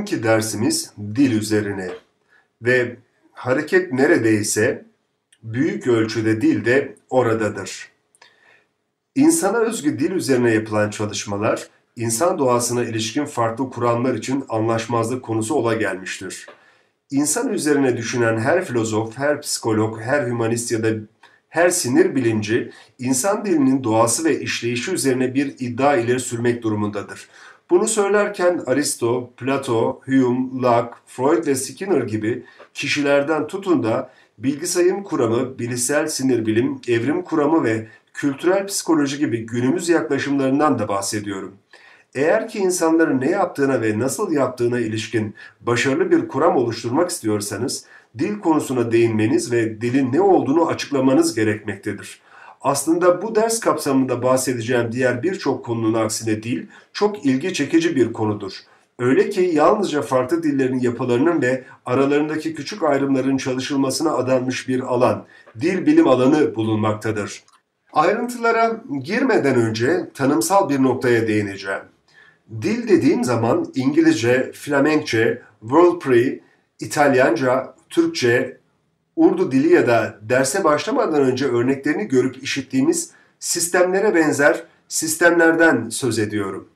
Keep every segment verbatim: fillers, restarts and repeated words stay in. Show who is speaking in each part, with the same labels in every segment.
Speaker 1: Bugünkü dersimiz dil üzerine ve hareket neredeyse büyük ölçüde dil de oradadır. İnsana özgü dil üzerine yapılan çalışmalar, insan doğasına ilişkin farklı kuramlar için anlaşmazlık konusu ola gelmiştir. İnsan üzerine düşünen her filozof, her psikolog, her hümanist ya da her sinir bilimci, insan dilinin doğası ve işleyişi üzerine bir iddia ileri sürmek durumundadır. Bunu söylerken Aristo, Plato, Hume, Locke, Freud ve Skinner gibi kişilerden tutun da bilgisayım kuramı, bilişsel sinir bilim, evrim kuramı ve kültürel psikoloji gibi günümüz yaklaşımlarından da bahsediyorum. Eğer ki insanların ne yaptığına ve nasıl yaptığına ilişkin başarılı bir kuram oluşturmak istiyorsanız, dil konusuna değinmeniz ve dilin ne olduğunu açıklamanız gerekmektedir. Aslında bu ders kapsamında bahsedeceğim diğer birçok konunun aksine dil çok ilgi çekici bir konudur. Öyle ki yalnızca farklı dillerin yapılarının ve aralarındaki küçük ayrımların çalışılmasına adanmış bir alan, dil bilim alanı bulunmaktadır. Ayrıntılara girmeden önce tanımsal bir noktaya değineceğim. Dil dediğim zaman İngilizce, Flemenkçe, Wordpress, İtalyanca, Türkçe, Urdu dili ya da derse başlamadan önce örneklerini görüp işittiğimiz sistemlere benzer sistemlerden söz ediyorum.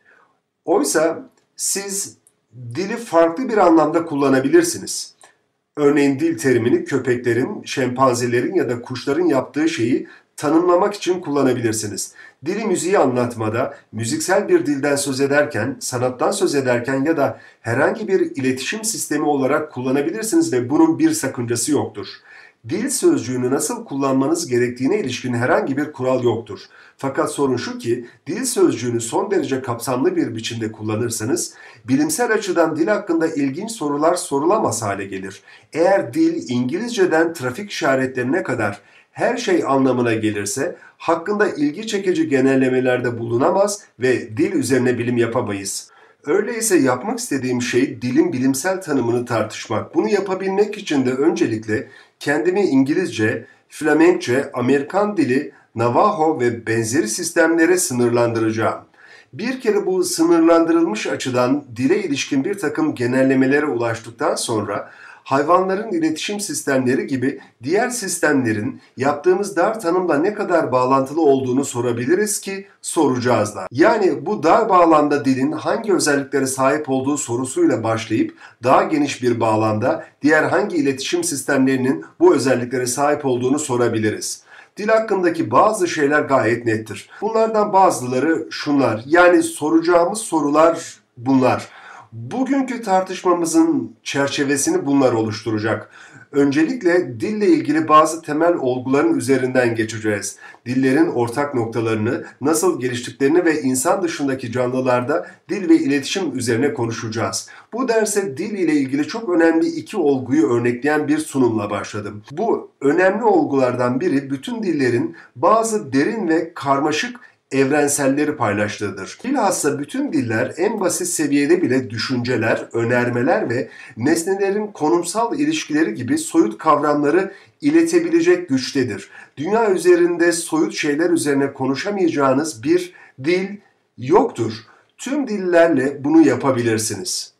Speaker 1: Oysa siz dili farklı bir anlamda kullanabilirsiniz. Örneğin dil terimini köpeklerin, şempanzelerin ya da kuşların yaptığı şeyi tanımlamak için kullanabilirsiniz. Dili müziği anlatmada, müziksel bir dilden söz ederken, sanattan söz ederken ya da herhangi bir iletişim sistemi olarak kullanabilirsiniz ve bunun bir sakıncası yoktur. Dil sözcüğünü nasıl kullanmanız gerektiğine ilişkin herhangi bir kural yoktur. Fakat sorun şu ki, dil sözcüğünü son derece kapsamlı bir biçimde kullanırsanız, bilimsel açıdan dil hakkında ilginç sorular sorulamaz hale gelir. Eğer dil İngilizceden trafik işaretlerine kadar her şey anlamına gelirse, hakkında ilgi çekici genellemelerde bulunamaz ve dil üzerine bilim yapamayız. Öyleyse yapmak istediğim şey dilin bilimsel tanımını tartışmak. Bunu yapabilmek için de öncelikle kendimi İngilizce, Flemenkçe, Amerikan dili, Navajo ve benzeri sistemlere sınırlandıracağım. Bir kere bu sınırlandırılmış açıdan dile ilişkin bir takım genellemelere ulaştıktan sonra hayvanların iletişim sistemleri gibi diğer sistemlerin yaptığımız dar tanımla ne kadar bağlantılı olduğunu sorabiliriz ki soracağız da. Yani bu dar bağlamda dilin hangi özelliklere sahip olduğu sorusuyla başlayıp daha geniş bir bağlamda diğer hangi iletişim sistemlerinin bu özelliklere sahip olduğunu sorabiliriz. Dil hakkındaki bazı şeyler gayet nettir. Bunlardan bazıları şunlar, yani soracağımız sorular bunlar. Bugünkü tartışmamızın çerçevesini bunlar oluşturacak. Öncelikle dille ilgili bazı temel olguların üzerinden geçeceğiz. Dillerin ortak noktalarını, nasıl geliştiklerini ve insan dışındaki canlılarda dil ve iletişim üzerine konuşacağız. Bu derse dil ile ilgili çok önemli iki olguyu örnekleyen bir sunumla başladım. Bu önemli olgulardan biri bütün dillerin bazı derin ve karmaşık evrenselleri paylaştığıdır. Bilhassa bütün diller en basit seviyede bile düşünceler, önermeler ve nesnelerin konumsal ilişkileri gibi soyut kavramları iletebilecek güçtedir. Dünya üzerinde soyut şeyler üzerine konuşamayacağınız bir dil yoktur. Tüm dillerle bunu yapabilirsiniz.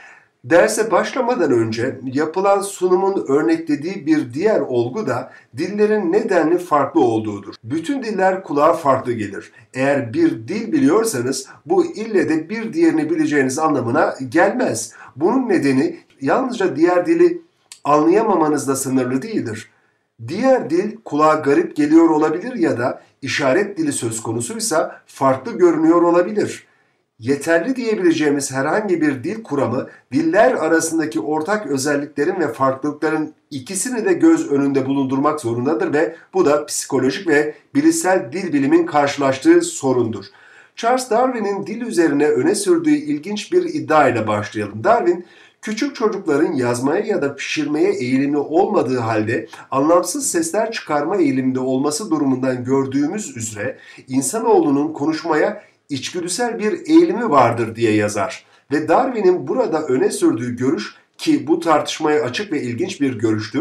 Speaker 1: Derse başlamadan önce yapılan sunumun örneklediği bir diğer olgu da dillerin nedenli farklı olduğudur. Bütün diller kulağa farklı gelir. Eğer bir dil biliyorsanız bu ille de bir diğerini bileceğiniz anlamına gelmez. Bunun nedeni yalnızca diğer dili anlayamamanızla sınırlı değildir. Diğer dil kulağa garip geliyor olabilir ya da işaret dili söz konusuysa farklı görünüyor olabilir. Yeterli diyebileceğimiz herhangi bir dil kuramı, diller arasındaki ortak özelliklerin ve farklılıkların ikisini de göz önünde bulundurmak zorundadır ve bu da psikolojik ve bilişsel dil bilimin karşılaştığı sorundur. Charles Darwin'in dil üzerine öne sürdüğü ilginç bir iddia ile başlayalım. Darwin, küçük çocukların yazmaya ya da pişirmeye eğilimli olmadığı halde anlamsız sesler çıkarma eğiliminde olması durumundan gördüğümüz üzere insanoğlunun konuşmaya içgüdüsel bir eğilimi vardır diye yazar. Ve Darwin'in burada öne sürdüğü görüş, ki bu tartışmaya açık ve ilginç bir görüştür,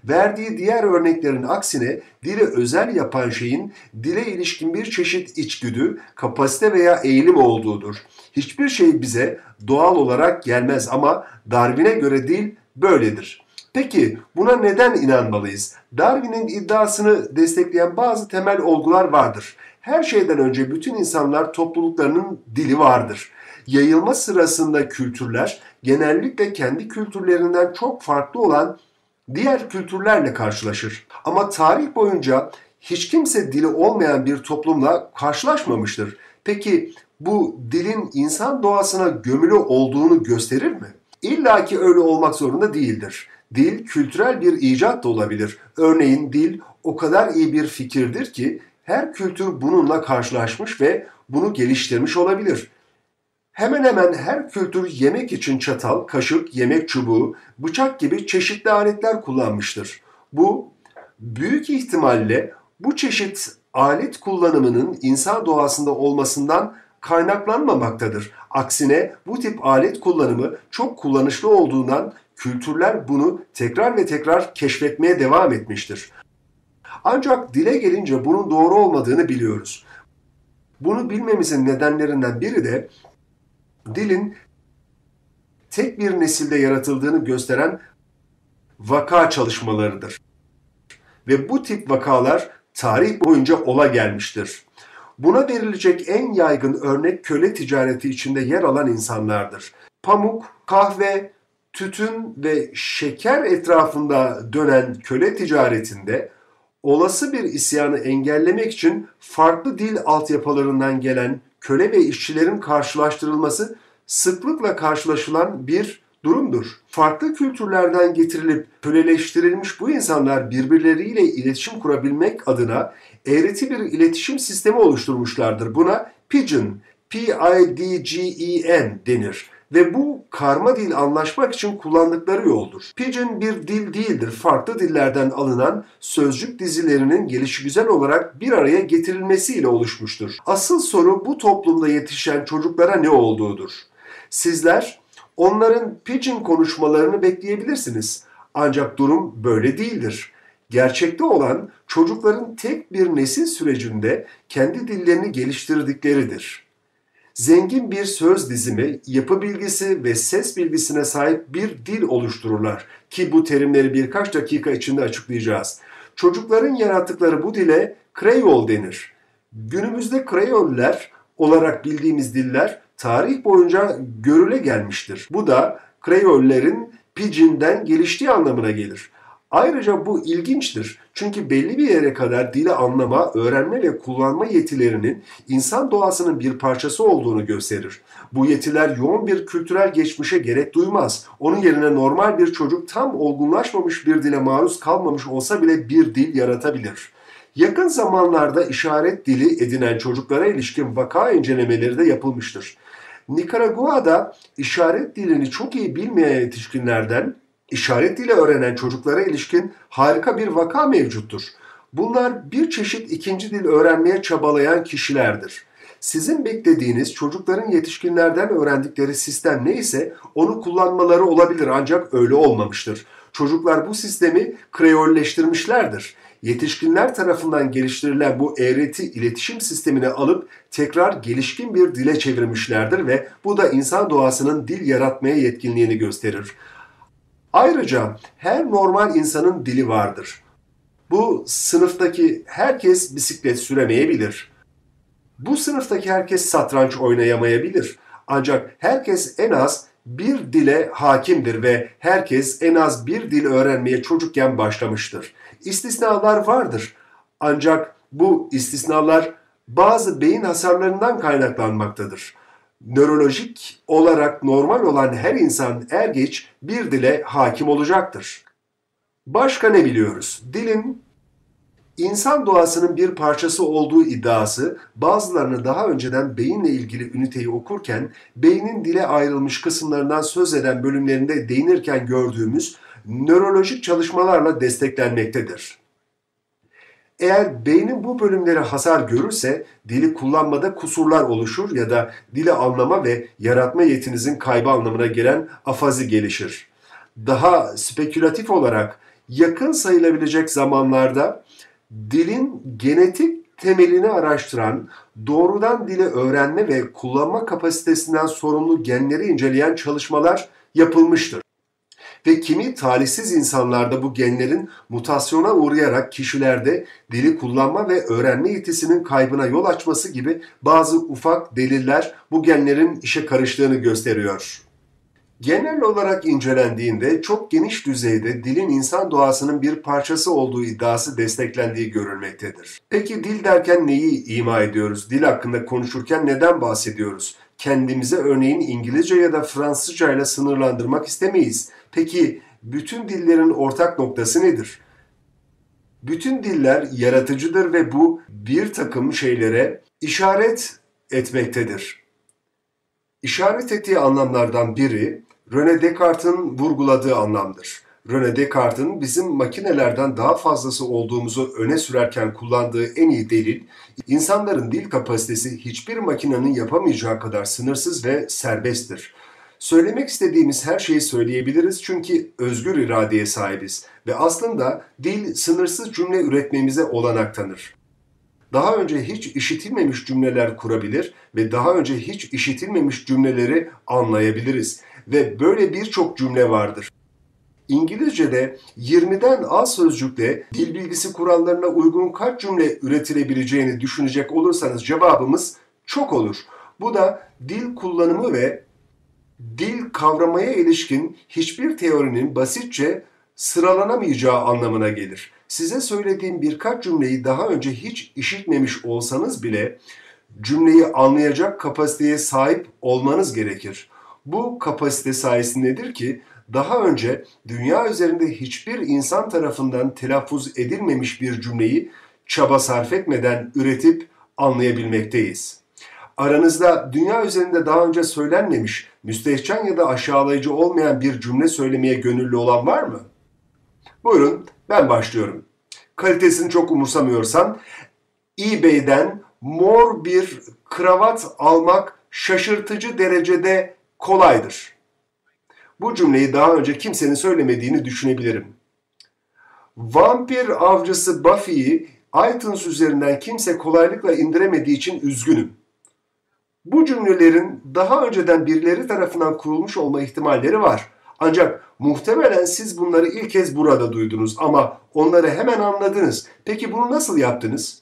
Speaker 1: Verdiği diğer örneklerin aksine dili özel yapan şeyin dile ilişkin bir çeşit içgüdü, kapasite veya eğilim olduğudur. Hiçbir şey bize doğal olarak gelmez ama Darwin'e göre dil böyledir. Peki buna neden inanmalıyız? Darwin'in iddiasını destekleyen bazı temel olgular vardır. Her şeyden önce bütün insanlar topluluklarının dili vardır. Yayılma sırasında kültürler genellikle kendi kültürlerinden çok farklı olan diğer kültürlerle karşılaşır. Ama tarih boyunca hiç kimse dili olmayan bir toplumla karşılaşmamıştır. Peki bu dilin insan doğasına gömülü olduğunu gösterir mi? İlla ki öyle olmak zorunda değildir. Dil kültürel bir icat da olabilir. Örneğin dil o kadar iyi bir fikirdir ki her kültür bununla karşılaşmış ve bunu geliştirmiş olabilir. Hemen hemen her kültür yemek için çatal, kaşık, yemek çubuğu, bıçak gibi çeşitli aletler kullanmıştır. Bu büyük ihtimalle bu çeşit alet kullanımının insan doğasında olmasından kaynaklanmamaktadır. Aksine bu tip alet kullanımı çok kullanışlı olduğundan kültürler bunu tekrar ve tekrar keşfetmeye devam etmiştir. Ancak dile gelince bunun doğru olmadığını biliyoruz. Bunu bilmemizin nedenlerinden biri de dilin tek bir nesilde yaratıldığını gösteren vaka çalışmalarıdır. Ve bu tip vakalar tarih boyunca ola gelmiştir. Buna verilecek en yaygın örnek köle ticareti içinde yer alan insanlardır. Pamuk, kahve, tütün ve şeker etrafında dönen köle ticaretinde olası bir isyanı engellemek için farklı dil altyapılarından gelen köle ve işçilerin karşılaştırılması sıklıkla karşılaşılan bir durumdur. Farklı kültürlerden getirilip köleleştirilmiş bu insanlar birbirleriyle iletişim kurabilmek adına eğreti bir iletişim sistemi oluşturmuşlardır. Buna pidgin, P I D G E N denir. Ve bu karma dil anlaşmak için kullandıkları yoldur. Pidgin bir dil değildir. Farklı dillerden alınan sözcük dizilerinin gelişigüzel olarak bir araya getirilmesiyle oluşmuştur. Asıl soru bu toplumda yetişen çocuklara ne olduğudur. Sizler onların pidgin konuşmalarını bekleyebilirsiniz. Ancak durum böyle değildir. Gerçekte olan çocukların tek bir nesil sürecinde kendi dillerini geliştirdikleridir. Zengin bir söz dizimi, yapı bilgisi ve ses bilgisine sahip bir dil oluştururlar ki bu terimleri birkaç dakika içinde açıklayacağız. Çocukların yarattıkları bu dile Kreyol denir. Günümüzde Kreyoller olarak bildiğimiz diller tarih boyunca görüle gelmiştir. Bu da Kreyollerin Pidgin'den geliştiği anlamına gelir. Ayrıca bu ilginçtir. Çünkü belli bir yere kadar dili anlama, öğrenme ve kullanma yetilerinin insan doğasının bir parçası olduğunu gösterir. Bu yetiler yoğun bir kültürel geçmişe gerek duymaz. Onun yerine normal bir çocuk tam olgunlaşmamış bir dile maruz kalmamış olsa bile bir dil yaratabilir. Yakın zamanlarda işaret dili edinen çocuklara ilişkin vaka incelemeleri de yapılmıştır. Nikaragua'da işaret dilini çok iyi bilmeyen yetişkinlerden İşaret dili öğrenen çocuklara ilişkin harika bir vaka mevcuttur. Bunlar bir çeşit ikinci dil öğrenmeye çabalayan kişilerdir. Sizin beklediğiniz çocukların yetişkinlerden öğrendikleri sistem neyse onu kullanmaları olabilir ancak öyle olmamıştır. Çocuklar bu sistemi kreyolleştirmişlerdir. Yetişkinler tarafından geliştirilen bu eğreti iletişim sistemini alıp tekrar gelişkin bir dile çevirmişlerdir ve bu da insan doğasının dil yaratmaya yetkinliğini gösterir. Ayrıca her normal insanın dili vardır. Bu sınıftaki herkes bisiklet süremeyebilir. Bu sınıftaki herkes satranç oynayamayabilir. Ancak herkes en az bir dile hakimdir ve herkes en az bir dil öğrenmeye çocukken başlamıştır. İstisnalar vardır. Ancak bu istisnalar bazı beyin hasarlarından kaynaklanmaktadır. Nörolojik olarak normal olan her insan er geç bir dile hakim olacaktır. Başka ne biliyoruz? Dilin insan doğasının bir parçası olduğu iddiası bazılarını daha önceden beyinle ilgili üniteyi okurken beynin dile ayrılmış kısımlarından söz eden bölümlerinde değinirken gördüğümüz nörolojik çalışmalarla desteklenmektedir. Eğer beynin bu bölümleri hasar görürse dili kullanmada kusurlar oluşur ya da dili anlama ve yaratma yetinizin kaybı anlamına gelen afazi gelişir. Daha spekülatif olarak Yakın sayılabilecek zamanlarda dilin genetik temelini araştıran, doğrudan dili öğrenme ve kullanma kapasitesinden sorumlu genleri inceleyen çalışmalar yapılmıştır. Ve kimi talihsiz insanlarda bu genlerin mutasyona uğrayarak kişilerde dili kullanma ve öğrenme yetisinin kaybına yol açması gibi bazı ufak deliller bu genlerin işe karıştığını gösteriyor. Genel olarak incelendiğinde çok geniş düzeyde dilin insan doğasının bir parçası olduğu iddiası desteklendiği görülmektedir. Peki dil derken neyi ima ediyoruz? Dil hakkında konuşurken neden bahsediyoruz? Kendimize örneğin İngilizce ya da Fransızca ile sınırlandırmak istemeyiz. Peki bütün dillerin ortak noktası nedir? Bütün diller yaratıcıdır ve bu bir takım şeylere işaret etmektedir. İşaret ettiği anlamlardan biri René Descartes'in vurguladığı anlamdır. René Descartes'in bizim makinelerden daha fazlası olduğumuzu öne sürerken kullandığı en iyi delil, insanların dil kapasitesi hiçbir makinenin yapamayacağı kadar sınırsız ve serbesttir. Söylemek istediğimiz her şeyi söyleyebiliriz çünkü özgür iradeye sahibiz ve aslında dil sınırsız cümle üretmemize olanak tanır. Daha önce hiç işitilmemiş cümleler kurabilir ve daha önce hiç işitilmemiş cümleleri anlayabiliriz. Ve böyle birçok cümle vardır. İngilizce'de yirmiden az sözcükle dil bilgisi kurallarına uygun kaç cümle üretilebileceğini düşünecek olursanız cevabımız çok olur. Bu da dil kullanımı ve dil kavramaya ilişkin hiçbir teorinin basitçe sıralanamayacağı anlamına gelir. Size söylediğim birkaç cümleyi daha önce hiç işitmemiş olsanız bile cümleyi anlayacak kapasiteye sahip olmanız gerekir. Bu kapasite sayesindedir ki daha önce dünya üzerinde hiçbir insan tarafından telaffuz edilmemiş bir cümleyi çaba sarf etmeden üretip anlayabilmekteyiz. Aranızda dünya üzerinde daha önce söylenmemiş, müstehcen ya da aşağılayıcı olmayan bir cümle söylemeye gönüllü olan var mı? Buyurun, ben başlıyorum. Kalitesini çok umursamıyorsan, eBay'den mor bir kravat almak şaşırtıcı derecede kolaydır. Bu cümleyi daha önce kimsenin söylemediğini düşünebilirim. Vampir avcısı Buffy'yi iTunes üzerinden kimse kolaylıkla indiremediği için üzgünüm. Bu cümlelerin daha önceden birileri tarafından kurulmuş olma ihtimalleri var. Ancak muhtemelen siz bunları ilk kez burada duydunuz ama onları hemen anladınız. Peki bunu nasıl yaptınız?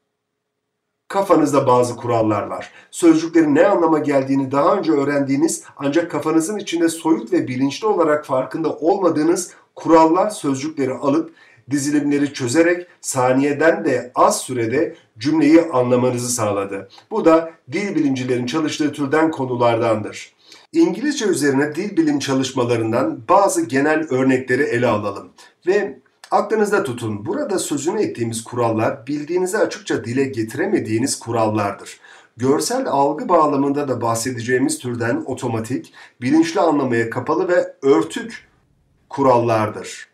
Speaker 1: Kafanızda bazı kurallar var. Sözcüklerin ne anlama geldiğini daha önce öğrendiğiniz ancak kafanızın içinde soyut ve bilinçli olarak farkında olmadığınız kurallar sözcükleri alıp dizilimleri çözerek saniyeden de az sürede cümleyi anlamanızı sağladı. Bu da dil bilimcilerin çalıştığı türden konulardandır. İngilizce üzerine dil bilim çalışmalarından bazı genel örnekleri ele alalım ve aklınızda tutun, burada sözünü ettiğimiz kurallar bildiğinizi açıkça dile getiremediğiniz kurallardır. Görsel algı bağlamında da bahsedeceğimiz türden otomatik, bilinçli anlamaya kapalı ve örtük kurallardır.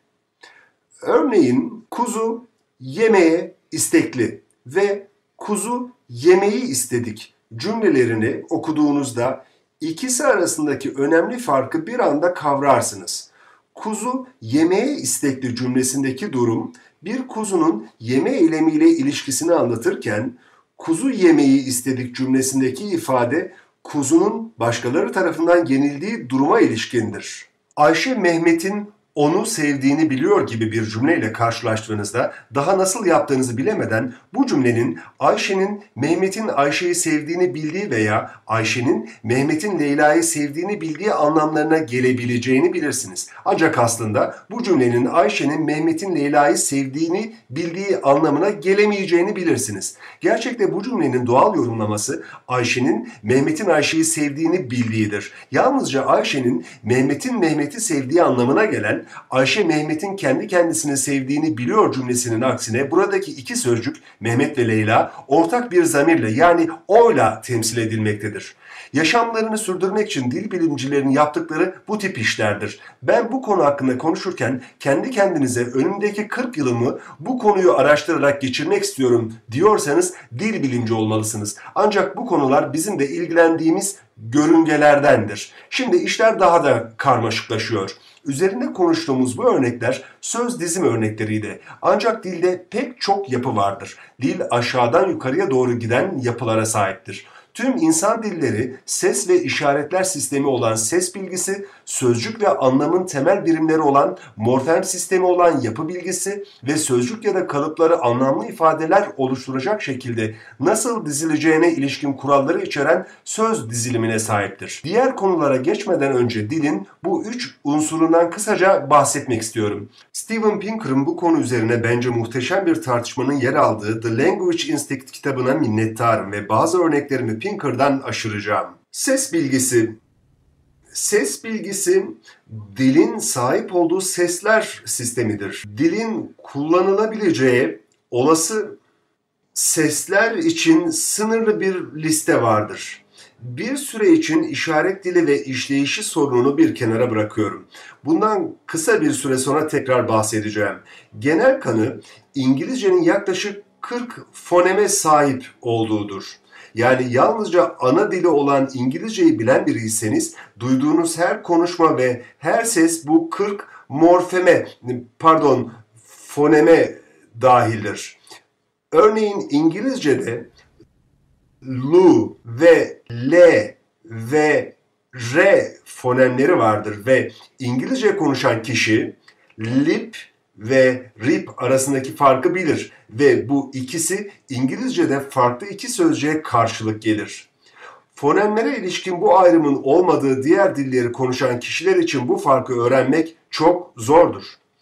Speaker 1: Örneğin kuzu yemeye istekli ve kuzu yemeği istedik cümlelerini okuduğunuzda ikisi arasındaki önemli farkı bir anda kavrarsınız. Kuzu yemeğe istekli cümlesindeki durum bir kuzunun yeme eylemiyle ilişkisini anlatırken kuzu yemeği istedik cümlesindeki ifade kuzunun başkaları tarafından yenildiği duruma ilişkindir. Ayşe Mehmet'in onu sevdiğini biliyor gibi bir cümleyle karşılaştığınızda daha nasıl yaptığınızı bilemeden bu cümlenin Ayşe'nin Mehmet'in Ayşe'yi sevdiğini bildiği veya Ayşe'nin Mehmet'in Leyla'yı sevdiğini bildiği anlamlarına gelebileceğini bilirsiniz. Ancak aslında bu cümlenin Ayşe'nin Mehmet'in Leyla'yı sevdiğini bildiği anlamına gelemeyeceğini bilirsiniz. Gerçekte bu cümlenin doğal yorumlaması Ayşe'nin Mehmet'in Ayşe'yi sevdiğini bildiğidir. Yalnızca Ayşe'nin Mehmet'in Mehmet'i sevdiği anlamına gelen Ayşe Mehmet'in kendi kendisini sevdiğini biliyor cümlesinin aksine buradaki iki sözcük Mehmet ve Leyla ortak bir zamirle yani oyla temsil edilmektedir. Yaşamlarını sürdürmek için dil bilimcilerinin yaptıkları bu tip işlerdir. Ben bu konu hakkında konuşurken kendi kendinize önümdeki kırk yılımı bu konuyu araştırarak geçirmek istiyorum diyorsanız dil bilimci olmalısınız. Ancak bu konular bizim de ilgilendiğimiz görüngelerdendir. Şimdi işler daha da karmaşıklaşıyor. Üzerinde konuştuğumuz bu örnekler söz dizim örnekleriydi. Ancak dilde pek çok yapı vardır. Dil aşağıdan yukarıya doğru giden yapılara sahiptir. Tüm insan dilleri ses ve işaretler sistemi olan ses bilgisi, sözcük ve anlamın temel birimleri olan morfem sistemi olan yapı bilgisi ve sözcük ya da kalıpları anlamlı ifadeler oluşturacak şekilde nasıl dizileceğine ilişkin kuralları içeren söz dizilimine sahiptir. Diğer konulara geçmeden önce dilin bu üç unsurundan kısaca bahsetmek istiyorum. Steven Pinker'ın bu konu üzerine bence muhteşem bir tartışmanın yer aldığı The Language Instinct kitabına minnettarım ve bazı örneklerimi Pinker'dan aşıracağım. Ses bilgisi. Ses bilgisi dilin sahip olduğu sesler sistemidir. Dilin kullanılabileceği olası sesler için sınırlı bir liste vardır. Bir süre için işaret dili ve işleyişi sorununu bir kenara bırakıyorum. Bundan kısa bir süre sonra tekrar bahsedeceğim. Genel kanı İngilizcenin yaklaşık kırk foneme sahip olduğudur. Yani yalnızca ana dili olan İngilizceyi bilen biriyseniz duyduğunuz her konuşma ve her ses bu kırk morfeme, pardon foneme dahildir. Örneğin İngilizce'de lu ve le ve re fonemleri vardır ve İngilizce konuşan kişi lip ve rip arasındaki farkı bilir ve bu ikisi İngilizce'de farklı iki sözcüğe karşılık gelir. Fonemlere ilişkin bu ayrımın olmadığı diğer dilleri konuşan kişiler için bu farkı öğrenmek çok zordur.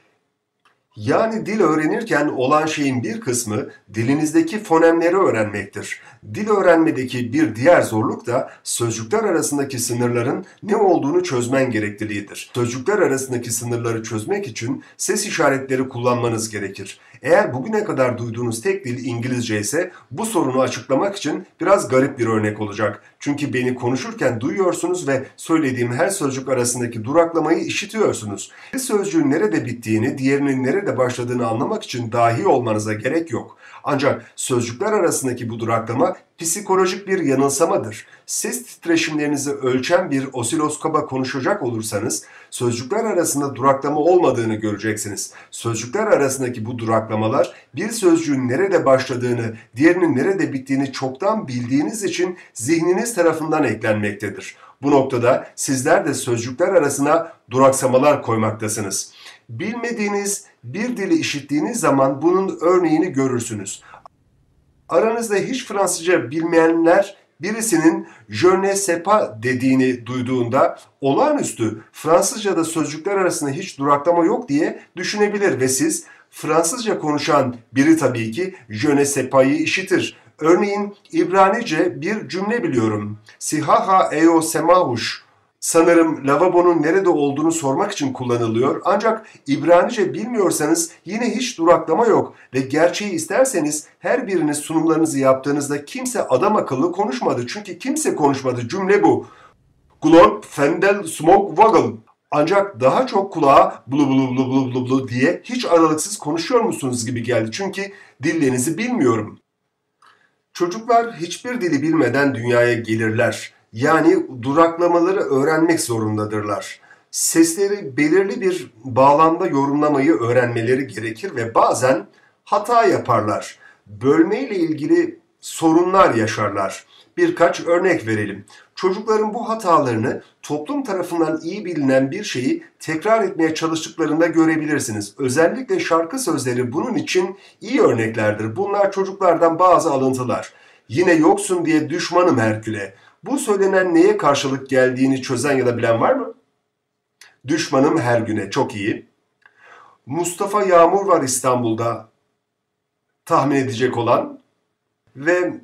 Speaker 1: Yani dil öğrenirken olan şeyin bir kısmı dilinizdeki fonemleri öğrenmektir. Dil öğrenmedeki bir diğer zorluk da sözcükler arasındaki sınırların ne olduğunu çözmen gerekliliğidir. Sözcükler arasındaki sınırları çözmek için ses işaretleri kullanmanız gerekir. Eğer bugüne kadar duyduğunuz tek dil İngilizce ise bu sorunu açıklamak için biraz garip bir örnek olacak. Çünkü beni konuşurken duyuyorsunuz ve söylediğim her sözcük arasındaki duraklamayı işitiyorsunuz. Bir sözcüğün nerede bittiğini, diğerinin nerede başladığını anlamak için dahi olmanıza gerek yok. Ancak sözcükler arasındaki bu duraklama psikolojik bir yanılsamadır. Ses titreşimlerinizi ölçen bir osiloskopa konuşacak olursanız sözcükler arasında duraklama olmadığını göreceksiniz. Sözcükler arasındaki bu duraklamalar bir sözcüğün nerede başladığını, diğerinin nerede bittiğini çoktan bildiğiniz için zihniniz tarafından eklenmektedir. Bu noktada sizler de sözcükler arasına duraksamalar koymaktasınız. Bilmediğiniz bir dili işittiğiniz zaman bunun örneğini görürsünüz. Aranızda hiç Fransızca bilmeyenler birisinin "je ne sais pas" dediğini duyduğunda olağanüstü Fransızca'da sözcükler arasında hiç duraklama yok diye düşünebilir ve siz Fransızca konuşan biri tabii ki "je ne sais pas'ı işitir. Örneğin İbranice bir cümle biliyorum. Sihaha eo semahuş. Sanırım lavabonun nerede olduğunu sormak için kullanılıyor. Ancak İbranice bilmiyorsanız yine hiç duraklama yok ve gerçeği isterseniz her biriniz sunumlarınızı yaptığınızda kimse adam akıllı konuşmadı. Çünkü kimse konuşmadı. Cümle bu. Glorp, Fendel, Smog, Waggle. Ancak daha çok kulağa blu blu blu blu blu blu diye hiç aralıksız konuşuyor musunuz gibi geldi. Çünkü dillerinizi bilmiyorum. Çocuklar hiçbir dili bilmeden dünyaya gelirler. Yani duraklamaları öğrenmek zorundadırlar. Sesleri belirli bir bağlamda yorumlamayı öğrenmeleri gerekir ve bazen hata yaparlar. Bölme ile ilgili sorunlar yaşarlar. Birkaç örnek verelim. Çocukların bu hatalarını toplum tarafından iyi bilinen bir şeyi tekrar etmeye çalıştıklarında görebilirsiniz. Özellikle şarkı sözleri bunun için iyi örneklerdir. Bunlar çocuklardan bazı alıntılar. Yine yoksun diye düşmanım Herkül'e. Bu söylenen neye karşılık geldiğini çözen ya da bilen var mı? Düşmanım her güne. Çok iyi. Mustafa Yağmur var İstanbul'da. Tahmin edecek olan. Ve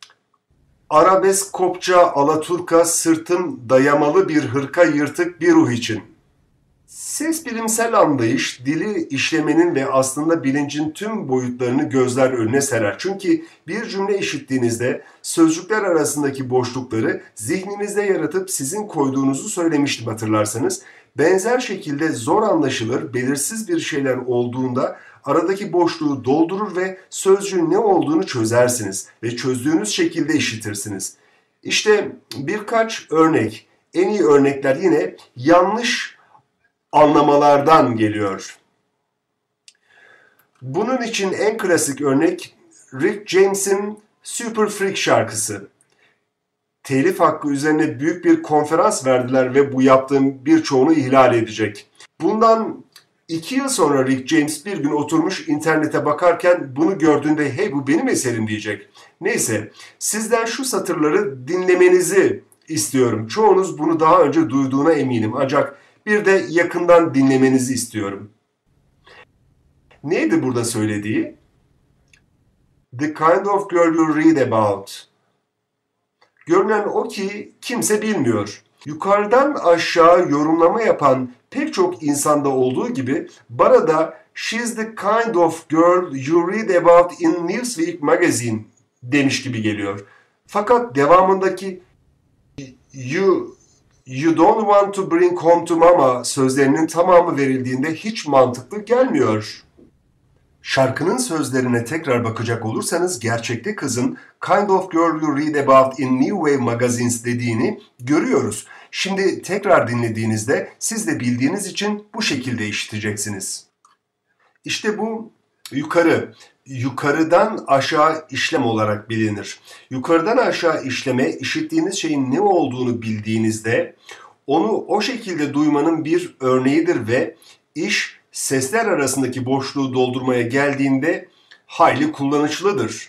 Speaker 1: arabesk kopça alaturka sırtım dayamalı bir hırka yırtık bir ruh için. Ses Ses bilimsel anlayış, dili işlemenin ve aslında bilincin tüm boyutlarını gözler önüne serer. Çünkü bir cümle işittiğinizde sözcükler arasındaki boşlukları zihninizde yaratıp sizin koyduğunuzu söylemiştim hatırlarsanız. Benzer şekilde zor anlaşılır, belirsiz bir şeyler olduğunda aradaki boşluğu doldurur ve sözcüğün ne olduğunu çözersiniz ve çözdüğünüz şekilde işitirsiniz. İşte birkaç örnek, en iyi örnekler yine yanlış anlamalardan geliyor. Bunun için en klasik örnek Rick James'in Super Freak şarkısı. Telif hakkı üzerine büyük bir konferans verdiler ve bu yaptığım birçoğunu ihlal edecek. Bundan iki yıl sonra Rick James bir gün oturmuş internete bakarken bunu gördüğünde hey bu benim eserim diyecek. Neyse sizden şu satırları dinlemenizi istiyorum. Çoğunuz bunu daha önce duyduğuna eminim ancak bir de yakından dinlemenizi istiyorum. Neydi burada söylediği? The kind of girl you read about. Görünen o ki kimse bilmiyor. Yukarıdan aşağı yorumlama yapan pek çok insanda olduğu gibi bana da "She's the kind of girl you read about in Newsweek magazine" demiş gibi geliyor. Fakat devamındaki "You You don't want to bring home to mama" sözlerinin tamamı verildiğinde hiç mantıklı gelmiyor. Şarkının sözlerine tekrar bakacak olursanız gerçekte kızın "kind of girl you read about in New Wave magazines" dediğini görüyoruz. Şimdi tekrar dinlediğinizde siz de bildiğiniz için bu şekilde işiteceksiniz. İşte bu yukarı, yukarıdan aşağı işlem olarak bilinir. Yukarıdan aşağı işleme işittiğiniz şeyin ne olduğunu bildiğinizde onu o şekilde duymanın bir örneğidir ve iş sesler arasındaki boşluğu doldurmaya geldiğinde hayli kullanışlıdır.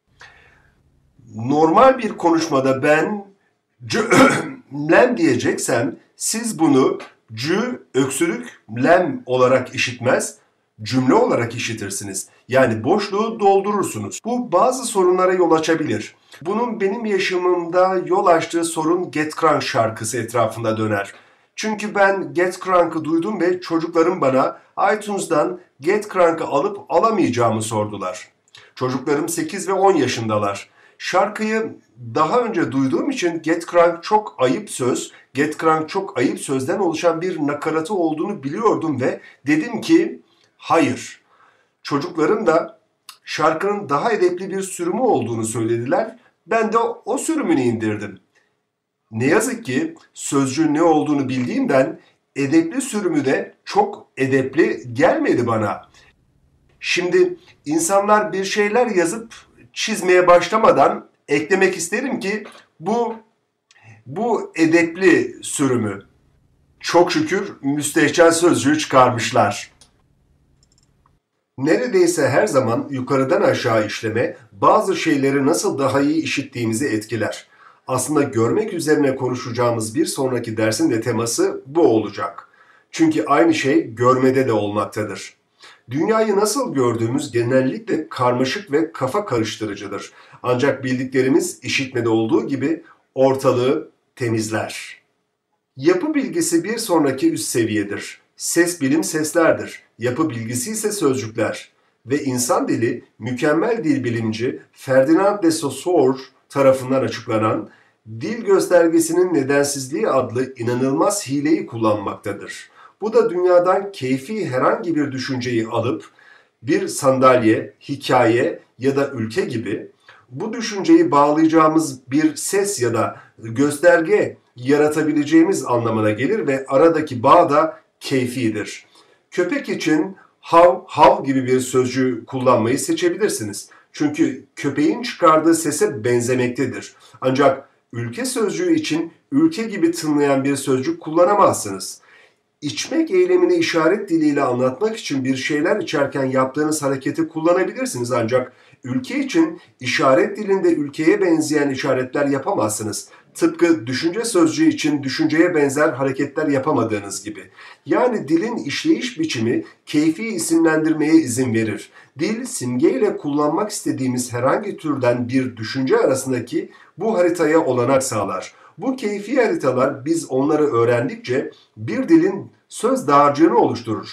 Speaker 1: Normal bir konuşmada ben lem diyeceksem siz bunu cü, öksürük, lem olarak işitmez, cümle olarak işitirsiniz. Yani boşluğu doldurursunuz. Bu bazı sorunlara yol açabilir. Bunun benim yaşamımda yol açtığı sorun Get Crunk şarkısı etrafında döner. Çünkü ben Get Crunk'ı duydum ve çocuklarım bana iTunes'dan Get Crunk'ı alıp alamayacağımı sordular. Çocuklarım sekiz ve on yaşındalar. Şarkıyı daha önce duyduğum için Get Crunk çok ayıp söz, Get Crunk çok ayıp sözden oluşan bir nakaratı olduğunu biliyordum ve dedim ki hayır. Çocuklarım da şarkının daha edepli bir sürümü olduğunu söylediler. Ben de o sürümünü indirdim. Ne yazık ki sözcüğün ne olduğunu bildiğimden edepli sürümü de çok edepli gelmedi bana. Şimdi insanlar bir şeyler yazıp çizmeye başlamadan eklemek isterim ki bu bu edepli sürümü. Çok şükür müstehcen sözcüğü çıkarmışlar. Neredeyse her zaman yukarıdan aşağı işleme bazı şeyleri nasıl daha iyi işittiğimizi etkiler. Aslında görmek üzerine konuşacağımız bir sonraki dersin de teması bu olacak. Çünkü aynı şey görmede de olmaktadır. Dünyayı nasıl gördüğümüz genellikle karmaşık ve kafa karıştırıcıdır. Ancak bildiklerimiz işitmede olduğu gibi ortalığı temizler. Yapı bilgisi bir sonraki üst seviyedir. Ses bilim seslerdir. Yapı bilgisi ise sözcükler. Ve insan dili mükemmel dil bilimci Ferdinand de Saussure tarafından açıklanan dil göstergesinin nedensizliği adlı inanılmaz hileyi kullanmaktadır. Bu da dünyadan keyfi herhangi bir düşünceyi alıp bir sandalye, hikaye ya da ülke gibi bu düşünceyi bağlayacağımız bir ses ya da gösterge yaratabileceğimiz anlamına gelir ve aradaki bağ da keyfidir. Köpek için hav, hav gibi bir sözcüğü kullanmayı seçebilirsiniz. Çünkü köpeğin çıkardığı sese benzemektedir. Ancak ülke sözcüğü için ülke gibi tınlayan bir sözcük kullanamazsınız. İçmek eylemini işaret diliyle anlatmak için bir şeyler içerken yaptığınız hareketi kullanabilirsiniz ancak ülke için işaret dilinde ülkeye benzeyen işaretler yapamazsınız. Tıpkı düşünce sözcüğü için düşünceye benzer hareketler yapamadığınız gibi. Yani dilin işleyiş biçimi keyfi isimlendirmeye izin verir. Dil, simgeyle kullanmak istediğimiz herhangi türden bir düşünce arasındaki bu haritaya olanak sağlar. Bu keyfi haritalar biz onları öğrendikçe bir dilin söz dağarcığını oluşturur.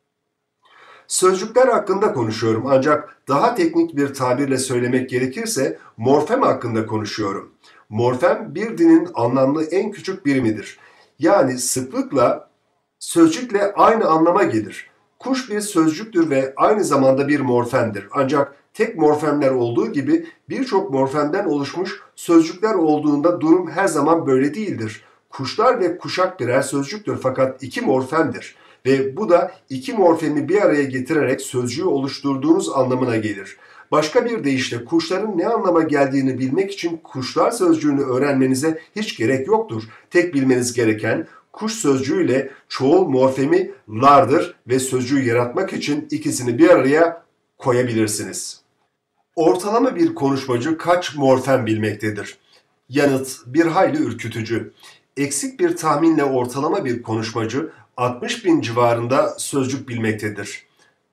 Speaker 1: Sözcükler hakkında konuşuyorum ancak daha teknik bir tabirle söylemek gerekirse morfem hakkında konuşuyorum. Morfem bir dilin anlamlı en küçük birimidir. Yani sıklıkla sözcükle aynı anlama gelir. Kuş bir sözcüktür ve aynı zamanda bir morfemdir. Ancak tek morfemler olduğu gibi birçok morfemden oluşmuş sözcükler olduğunda durum her zaman böyle değildir. Kuşlar ve kuşak birer sözcüktür fakat iki morfemdir. Ve bu da iki morfemi bir araya getirerek sözcüğü oluşturduğunuz anlamına gelir. Başka bir deyişle kuşların ne anlama geldiğini bilmek için kuşlar sözcüğünü öğrenmenize hiç gerek yoktur. Tek bilmeniz gereken kuş sözcüğüyle çoğul morfemi lardır ve sözcüğü yaratmak için ikisini bir araya koyabilirsiniz. Ortalama bir konuşmacı kaç morfem bilmektedir? Yanıt bir hayli ürkütücü. Eksik bir tahminle ortalama bir konuşmacı altmış bin civarında sözcük bilmektedir.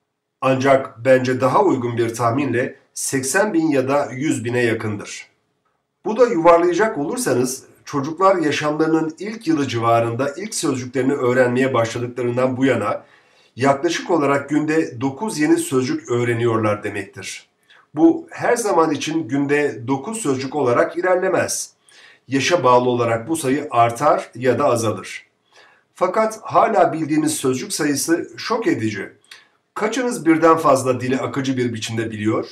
Speaker 1: Ancak bence daha uygun bir tahminle seksen bin ya da yüz bine yakındır. Bu da yuvarlayacak olursanız çocuklar yaşamlarının ilk yılı civarında ilk sözcüklerini öğrenmeye başladıklarından bu yana yaklaşık olarak günde dokuz yeni sözcük öğreniyorlar demektir. Bu her zaman için günde dokuz sözcük olarak ilerlemez. Yaşa bağlı olarak bu sayı artar ya da azalır. Fakat hala bildiğimiz sözcük sayısı şok edici. Kaçınız birden fazla dili akıcı bir biçimde biliyor?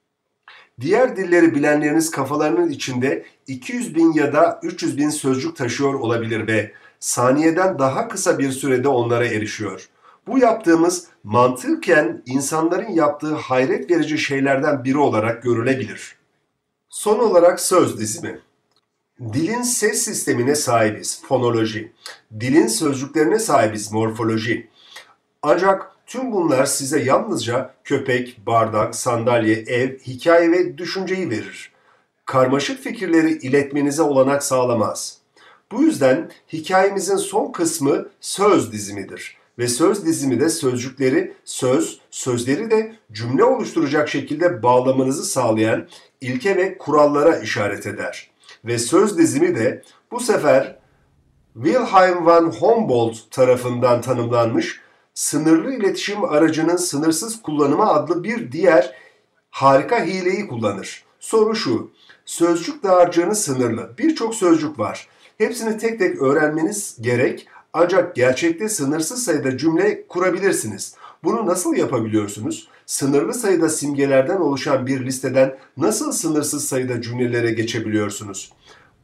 Speaker 1: Diğer dilleri bilenleriniz kafalarının içinde iki yüz bin ya da üç yüz bin sözcük taşıyor olabilir ve saniyeden daha kısa bir sürede onlara erişiyor. Bu yaptığımız mantıken insanların yaptığı hayret verici şeylerden biri olarak görülebilir. Son olarak söz dizimi. Dilin ses sistemine sahibiz, fonoloji. Dilin sözcüklerine sahibiz, morfoloji. Ancak tüm bunlar size yalnızca köpek, bardak, sandalye, ev, hikaye ve düşünceyi verir. Karmaşık fikirleri iletmenize olanak sağlamaz. Bu yüzden hikayemizin son kısmı söz dizimidir. Ve söz dizimi de sözcükleri söz, sözleri de cümle oluşturacak şekilde bağlamanızı sağlayan ilke ve kurallara işaret eder. Ve söz dizimi de bu sefer Wilhelm von Humboldt tarafından tanımlanmış sınırlı iletişim aracının sınırsız kullanımı adlı bir diğer harika hileyi kullanır. Soru şu, sözcük dağarcığınız sınırlı. Birçok sözcük var. Hepsini tek tek öğrenmeniz gerek ancak gerçekte sınırsız sayıda cümle kurabilirsiniz. Bunu nasıl yapabiliyorsunuz? Sınırlı sayıda simgelerden oluşan bir listeden nasıl sınırsız sayıda cümlelere geçebiliyorsunuz?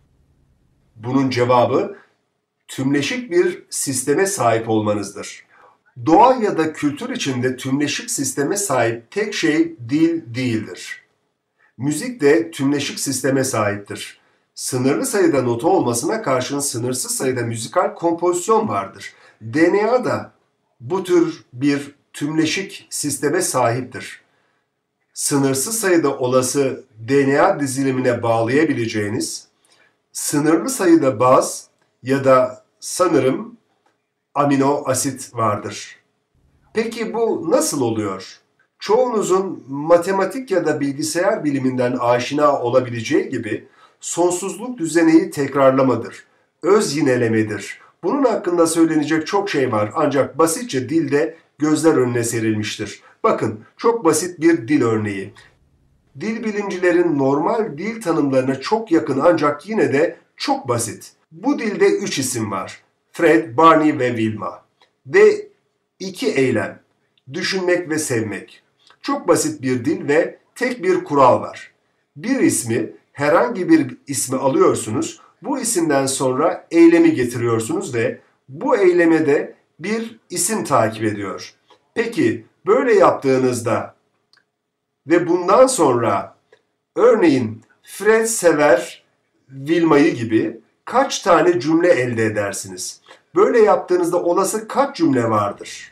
Speaker 1: Bunun cevabı tümleşik bir sisteme sahip olmanızdır. Doğa ya da kültür içinde tümleşik sisteme sahip tek şey dil değildir. Müzik de tümleşik sisteme sahiptir. Sınırlı sayıda nota olmasına karşın sınırsız sayıda müzikal kompozisyon vardır. D N A da bu tür bir tümleşik sisteme sahiptir. Sınırsız sayıda olası D N A dizilimine bağlayabileceğiniz, sınırlı sayıda baz ya da sanırım amino asit vardır. Peki bu nasıl oluyor? Çoğunuzun matematik ya da bilgisayar biliminden aşina olabileceği gibi sonsuzluk düzeneyi tekrarlamadır, öz yinelemedir. Bunun hakkında söylenecek çok şey var ancak basitçe dilde gözler önüne serilmiştir. Bakın çok basit bir dil örneği. Dil bilimcilerin normal dil tanımlarına çok yakın ancak yine de çok basit. Bu dilde üç isim var. Fred, Barney ve Wilma. Ve iki eylem. Düşünmek ve sevmek. Çok basit bir dil ve tek bir kural var. Bir ismi, herhangi bir ismi alıyorsunuz. Bu isimden sonra eylemi getiriyorsunuz ve bu eyleme de bir isim takip ediyor. Peki böyle yaptığınızda ve bundan sonra örneğin Fred sever Wilma'yı gibi kaç tane cümle elde edersiniz? Böyle yaptığınızda olası kaç cümle vardır?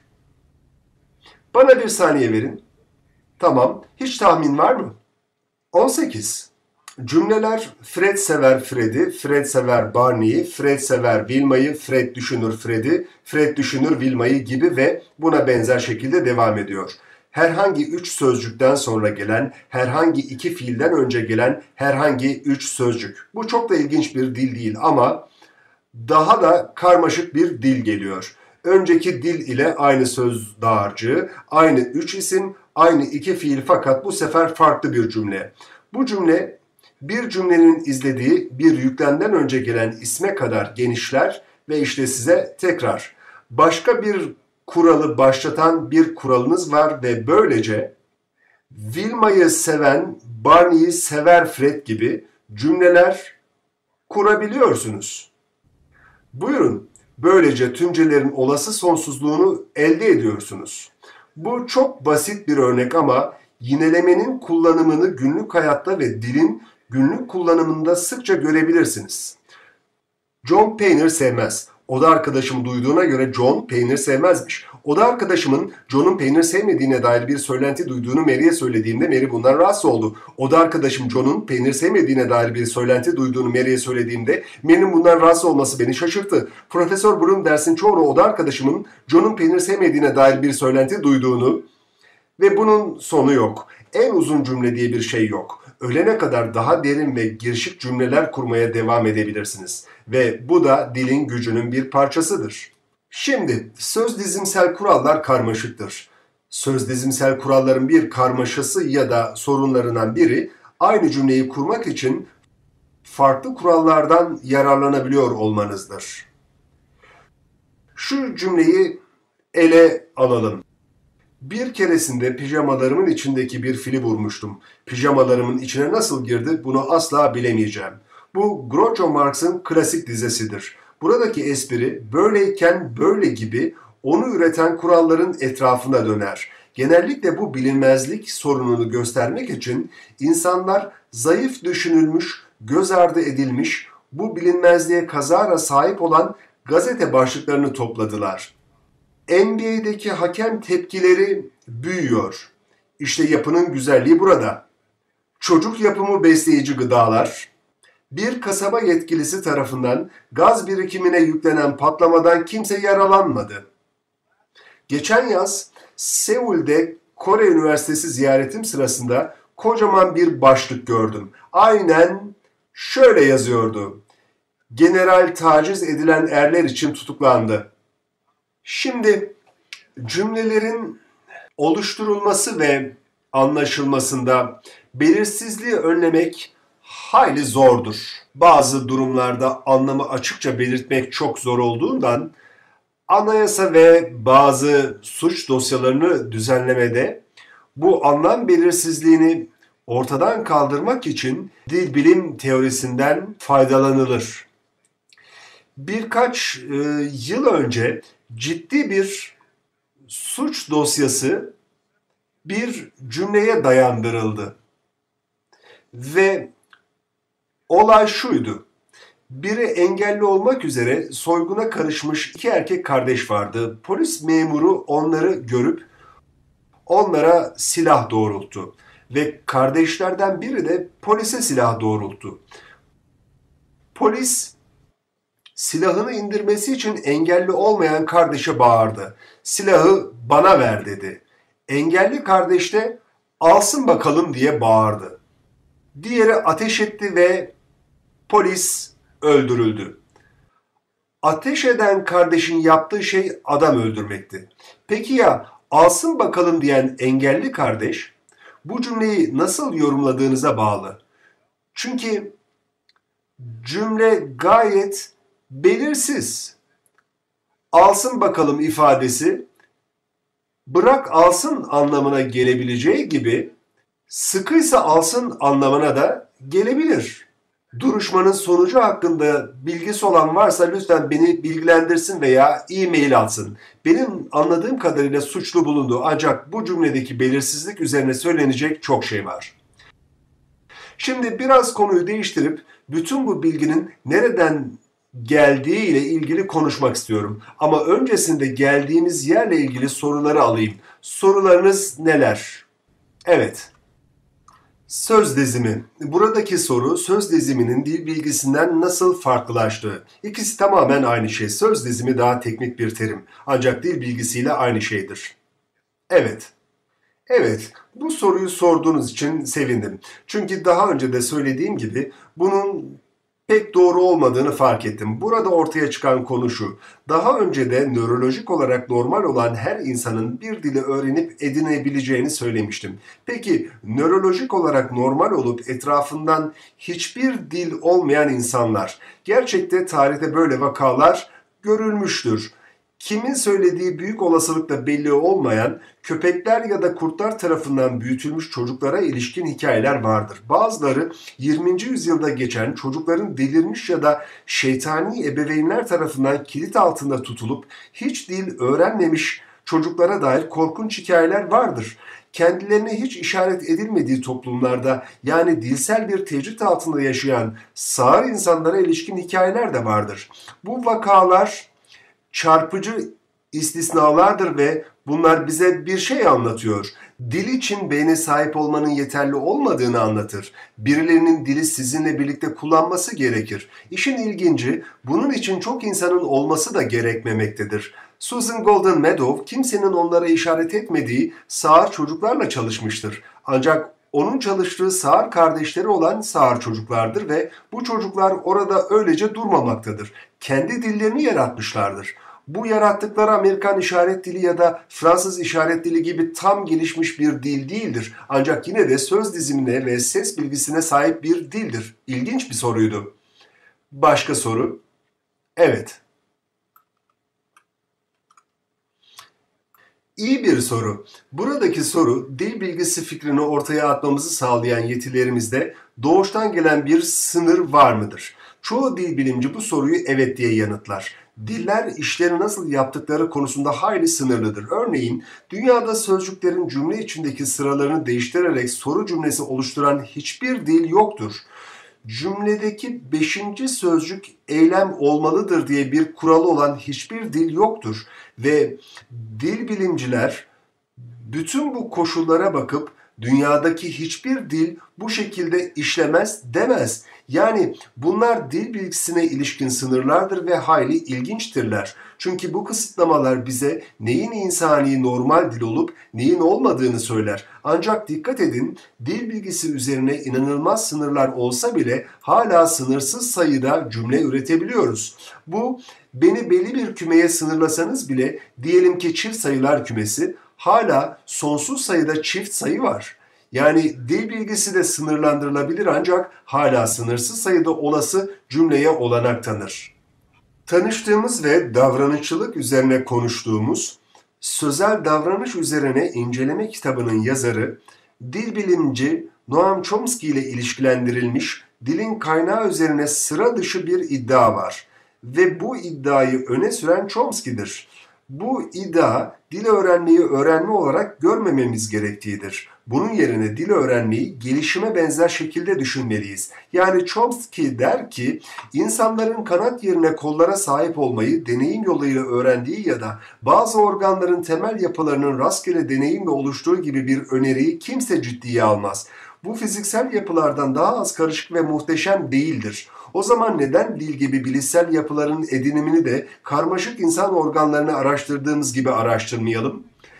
Speaker 1: Bana bir saniye verin. Tamam. Hiç tahmin var mı? on sekiz. Cümleler Fred sever Fred'i, Fred sever Barney'i, Fred sever Wilma'yı, Fred düşünür Fred'i, Fred düşünür Wilma'yı gibi ve buna benzer şekilde devam ediyor. Herhangi üç sözcükten sonra gelen, herhangi iki fiilden önce gelen herhangi üç sözcük. Bu çok da ilginç bir dil değil ama daha da karmaşık bir dil geliyor. Önceki dil ile aynı söz dağarcığı, aynı üç isim, aynı iki fiil fakat bu sefer farklı bir cümle. Bu cümle bir cümlenin izlediği bir yüklemden önce gelen isme kadar genişler ve işte size tekrar başka bir kuralı başlatan bir kuralınız var ve böylece Vilma'yı seven, Barney'i sever Fred gibi cümleler kurabiliyorsunuz. Buyurun, böylece tümcelerin olası sonsuzluğunu elde ediyorsunuz. Bu çok basit bir örnek ama yinelemenin kullanımını günlük hayatta ve dilin günlük kullanımında sıkça görebilirsiniz. John peynir sevmez. Oda arkadaşım duyduğuna göre John peynir sevmezmiş. Oda arkadaşımın John'un peynir sevmediğine dair bir söylenti duyduğunu Mary'e söylediğimde Mary bundan rahatsız oldu. Oda arkadaşım John'un peynir sevmediğine dair bir söylenti duyduğunu Mary'e söylediğimde Mary'nin bundan rahatsız olması beni şaşırttı. Profesör Bloom dersin çoğunu oda arkadaşımın John'un peynir sevmediğine dair bir söylenti duyduğunu ve bunun sonu yok. En uzun cümle diye bir şey yok. Ölene kadar daha derin ve girişik cümleler kurmaya devam edebilirsiniz. Ve bu da dilin gücünün bir parçasıdır. Şimdi söz dizimsel kurallar karmaşıktır. Söz dizimsel kuralların bir karmaşası ya da sorunlarından biri aynı cümleyi kurmak için farklı kurallardan yararlanabiliyor olmanızdır. Şu cümleyi ele alalım. Bir keresinde pijamalarımın içindeki bir fili vurmuştum. Pijamalarımın içine nasıl girdi bunu asla bilemeyeceğim. Bu Groucho Marx'ın klasik dizesidir. Buradaki espri böyleyken böyle gibi onu üreten kuralların etrafında döner. Genellikle bu bilinmezlik sorununu göstermek için insanlar zayıf düşünülmüş, göz ardı edilmiş, bu bilinmezliğe kazara sahip olan gazete başlıklarını topladılar. N B A'deki hakem tepkileri büyüyor. İşte yapının güzelliği burada. Çocuk yapımı besleyici gıdalar, bir kasaba yetkilisi tarafından gaz birikimine yüklenen patlamadan kimse yaralanmadı. Geçen yaz Seul'de Kore Üniversitesi ziyaretim sırasında kocaman bir başlık gördüm. Aynen şöyle yazıyordu. General taciz edilen erler için tutuklandı. Şimdi cümlelerin oluşturulması ve anlaşılmasında belirsizliği önlemek hayli zordur. Bazı durumlarda anlamı açıkça belirtmek çok zor olduğundan anayasa ve bazı suç dosyalarını düzenlemede bu anlam belirsizliğini ortadan kaldırmak için dil bilim teorisinden faydalanılır. Birkaç e, yıl önce ciddi bir suç dosyası bir cümleye dayandırıldı. Ve olay şuydu. Biri engelli olmak üzere soyguna karışmış iki erkek kardeş vardı. Polis memuru onları görüp onlara silah doğrulttu. Ve kardeşlerden biri de polise silah doğrulttu. Polis silahını indirmesi için engelli olmayan kardeşe bağırdı. Silahı bana ver dedi. Engelli kardeş de alsın bakalım diye bağırdı. Diğeri ateş etti ve polis öldürüldü. Ateş eden kardeşin yaptığı şey adam öldürmekti. Peki ya alsın bakalım diyen engelli kardeş bu cümleyi nasıl yorumladığınıza bağlı. Çünkü cümle gayet belirsiz. Alsın bakalım ifadesi bırak alsın anlamına gelebileceği gibi sıkıysa alsın anlamına da gelebilir. Duruşmanın sonucu hakkında bilgisi olan varsa lütfen beni bilgilendirsin veya e-mail atsın. Benim anladığım kadarıyla suçlu bulundu ancak bu cümledeki belirsizlik üzerine söylenecek çok şey var. Şimdi biraz konuyu değiştirip bütün bu bilginin nereden geldiği ile ilgili konuşmak istiyorum. Ama öncesinde geldiğimiz yerle ilgili soruları alayım. Sorularınız neler? Evet. Söz dizimi. Buradaki soru söz diziminin dil bilgisinden nasıl farklılaştığı. İkisi tamamen aynı şey. Söz dizimi daha teknik bir terim. Ancak dil bilgisiyle aynı şeydir. Evet. Evet, bu soruyu sorduğunuz için sevindim. Çünkü daha önce de söylediğim gibi bunun pek doğru olmadığını fark ettim. Burada ortaya çıkan konu şu: daha önce de nörolojik olarak normal olan her insanın bir dili öğrenip edinebileceğini söylemiştim. Peki nörolojik olarak normal olup etrafından hiçbir dil olmayan insanlar, gerçekte tarihte böyle vakalar görülmüştür. Kimin söylediği büyük olasılıkla belli olmayan, köpekler ya da kurtlar tarafından büyütülmüş çocuklara ilişkin hikayeler vardır. Bazıları yirminci yüzyılda geçen çocukların delirmiş ya da şeytani ebeveynler tarafından kilit altında tutulup hiç dil öğrenmemiş çocuklara dair korkunç hikayeler vardır. Kendilerine hiç işaret edilmediği toplumlarda, yani dilsel bir tecrit altında yaşayan sağır insanlara ilişkin hikayeler de vardır. Bu vakalar çarpıcı istisnalardır ve bunlar bize bir şey anlatıyor. Dil için beyne sahip olmanın yeterli olmadığını anlatır. Birilerinin dili sizinle birlikte kullanması gerekir. İşin ilginci, bunun için çok insanın olması da gerekmemektedir. Susan Golden Meadow, kimsenin onlara işaret etmediği sağır çocuklarla çalışmıştır. Ancak onun çalıştığı sağır kardeşleri olan sağır çocuklardır ve bu çocuklar orada öylece durmamaktadır. Kendi dillerini yaratmışlardır. Bu yarattıkları Amerikan işaret dili ya da Fransız işaret dili gibi tam gelişmiş bir dil değildir. Ancak yine de söz dizimine ve ses bilgisine sahip bir dildir. İlginç bir soruydu. Başka soru? Evet. İyi bir soru. Buradaki soru, dil bilgisi fikrini ortaya atmamızı sağlayan yetilerimizde doğuştan gelen bir sınır var mıdır? Çoğu dil bilimci bu soruyu evet diye yanıtlar. Diller işleri nasıl yaptıkları konusunda hayli sınırlıdır. Örneğin, dünyada sözcüklerin cümle içindeki sıralarını değiştirerek soru cümlesi oluşturan hiçbir dil yoktur. Cümledeki beşinci sözcük eylem olmalıdır diye bir kuralı olan hiçbir dil yoktur ve dil bilimciler bütün bu koşullara bakıp dünyadaki hiçbir dil bu şekilde işlemez demez. Yani bunlar dil bilgisine ilişkin sınırlardır ve hayli ilginçtirler. Çünkü bu kısıtlamalar bize neyin insani normal dil olup neyin olmadığını söyler. Ancak dikkat edin, dil bilgisi üzerine inanılmaz sınırlar olsa bile hala sınırsız sayıda cümle üretebiliyoruz. Bu, beni belli bir kümeye sınırlasanız bile, diyelim ki çift sayılar kümesi, hala sonsuz sayıda çift sayı var. Yani dil bilgisi de sınırlandırılabilir ancak hala sınırsız sayıda olası cümleye olanak tanır. Tanıştığımız ve davranışçılık üzerine konuştuğumuz Sözel Davranış Üzerine İnceleme kitabının yazarı, dil bilimci Noam Chomsky ile ilişkilendirilmiş dilin kaynağı üzerine sıra dışı bir iddia var ve bu iddiayı öne süren Chomsky'dir. Bu iddia, dil öğrenmeyi öğrenme olarak görmememiz gerektiğidir. Bunun yerine dil öğrenmeyi gelişime benzer şekilde düşünmeliyiz. Yani Chomsky der ki, insanların kanat yerine kollara sahip olmayı deneyim yoluyla öğrendiği ya da bazı organların temel yapılarının rastgele deneyimle oluştuğu gibi bir öneriyi kimse ciddiye almaz. Bu fiziksel yapılardan daha az karışık ve muhteşem değildir. O zaman neden dil gibi bilişsel yapıların edinimini de karmaşık insan organlarını araştırdığımız gibi araştırmayalım?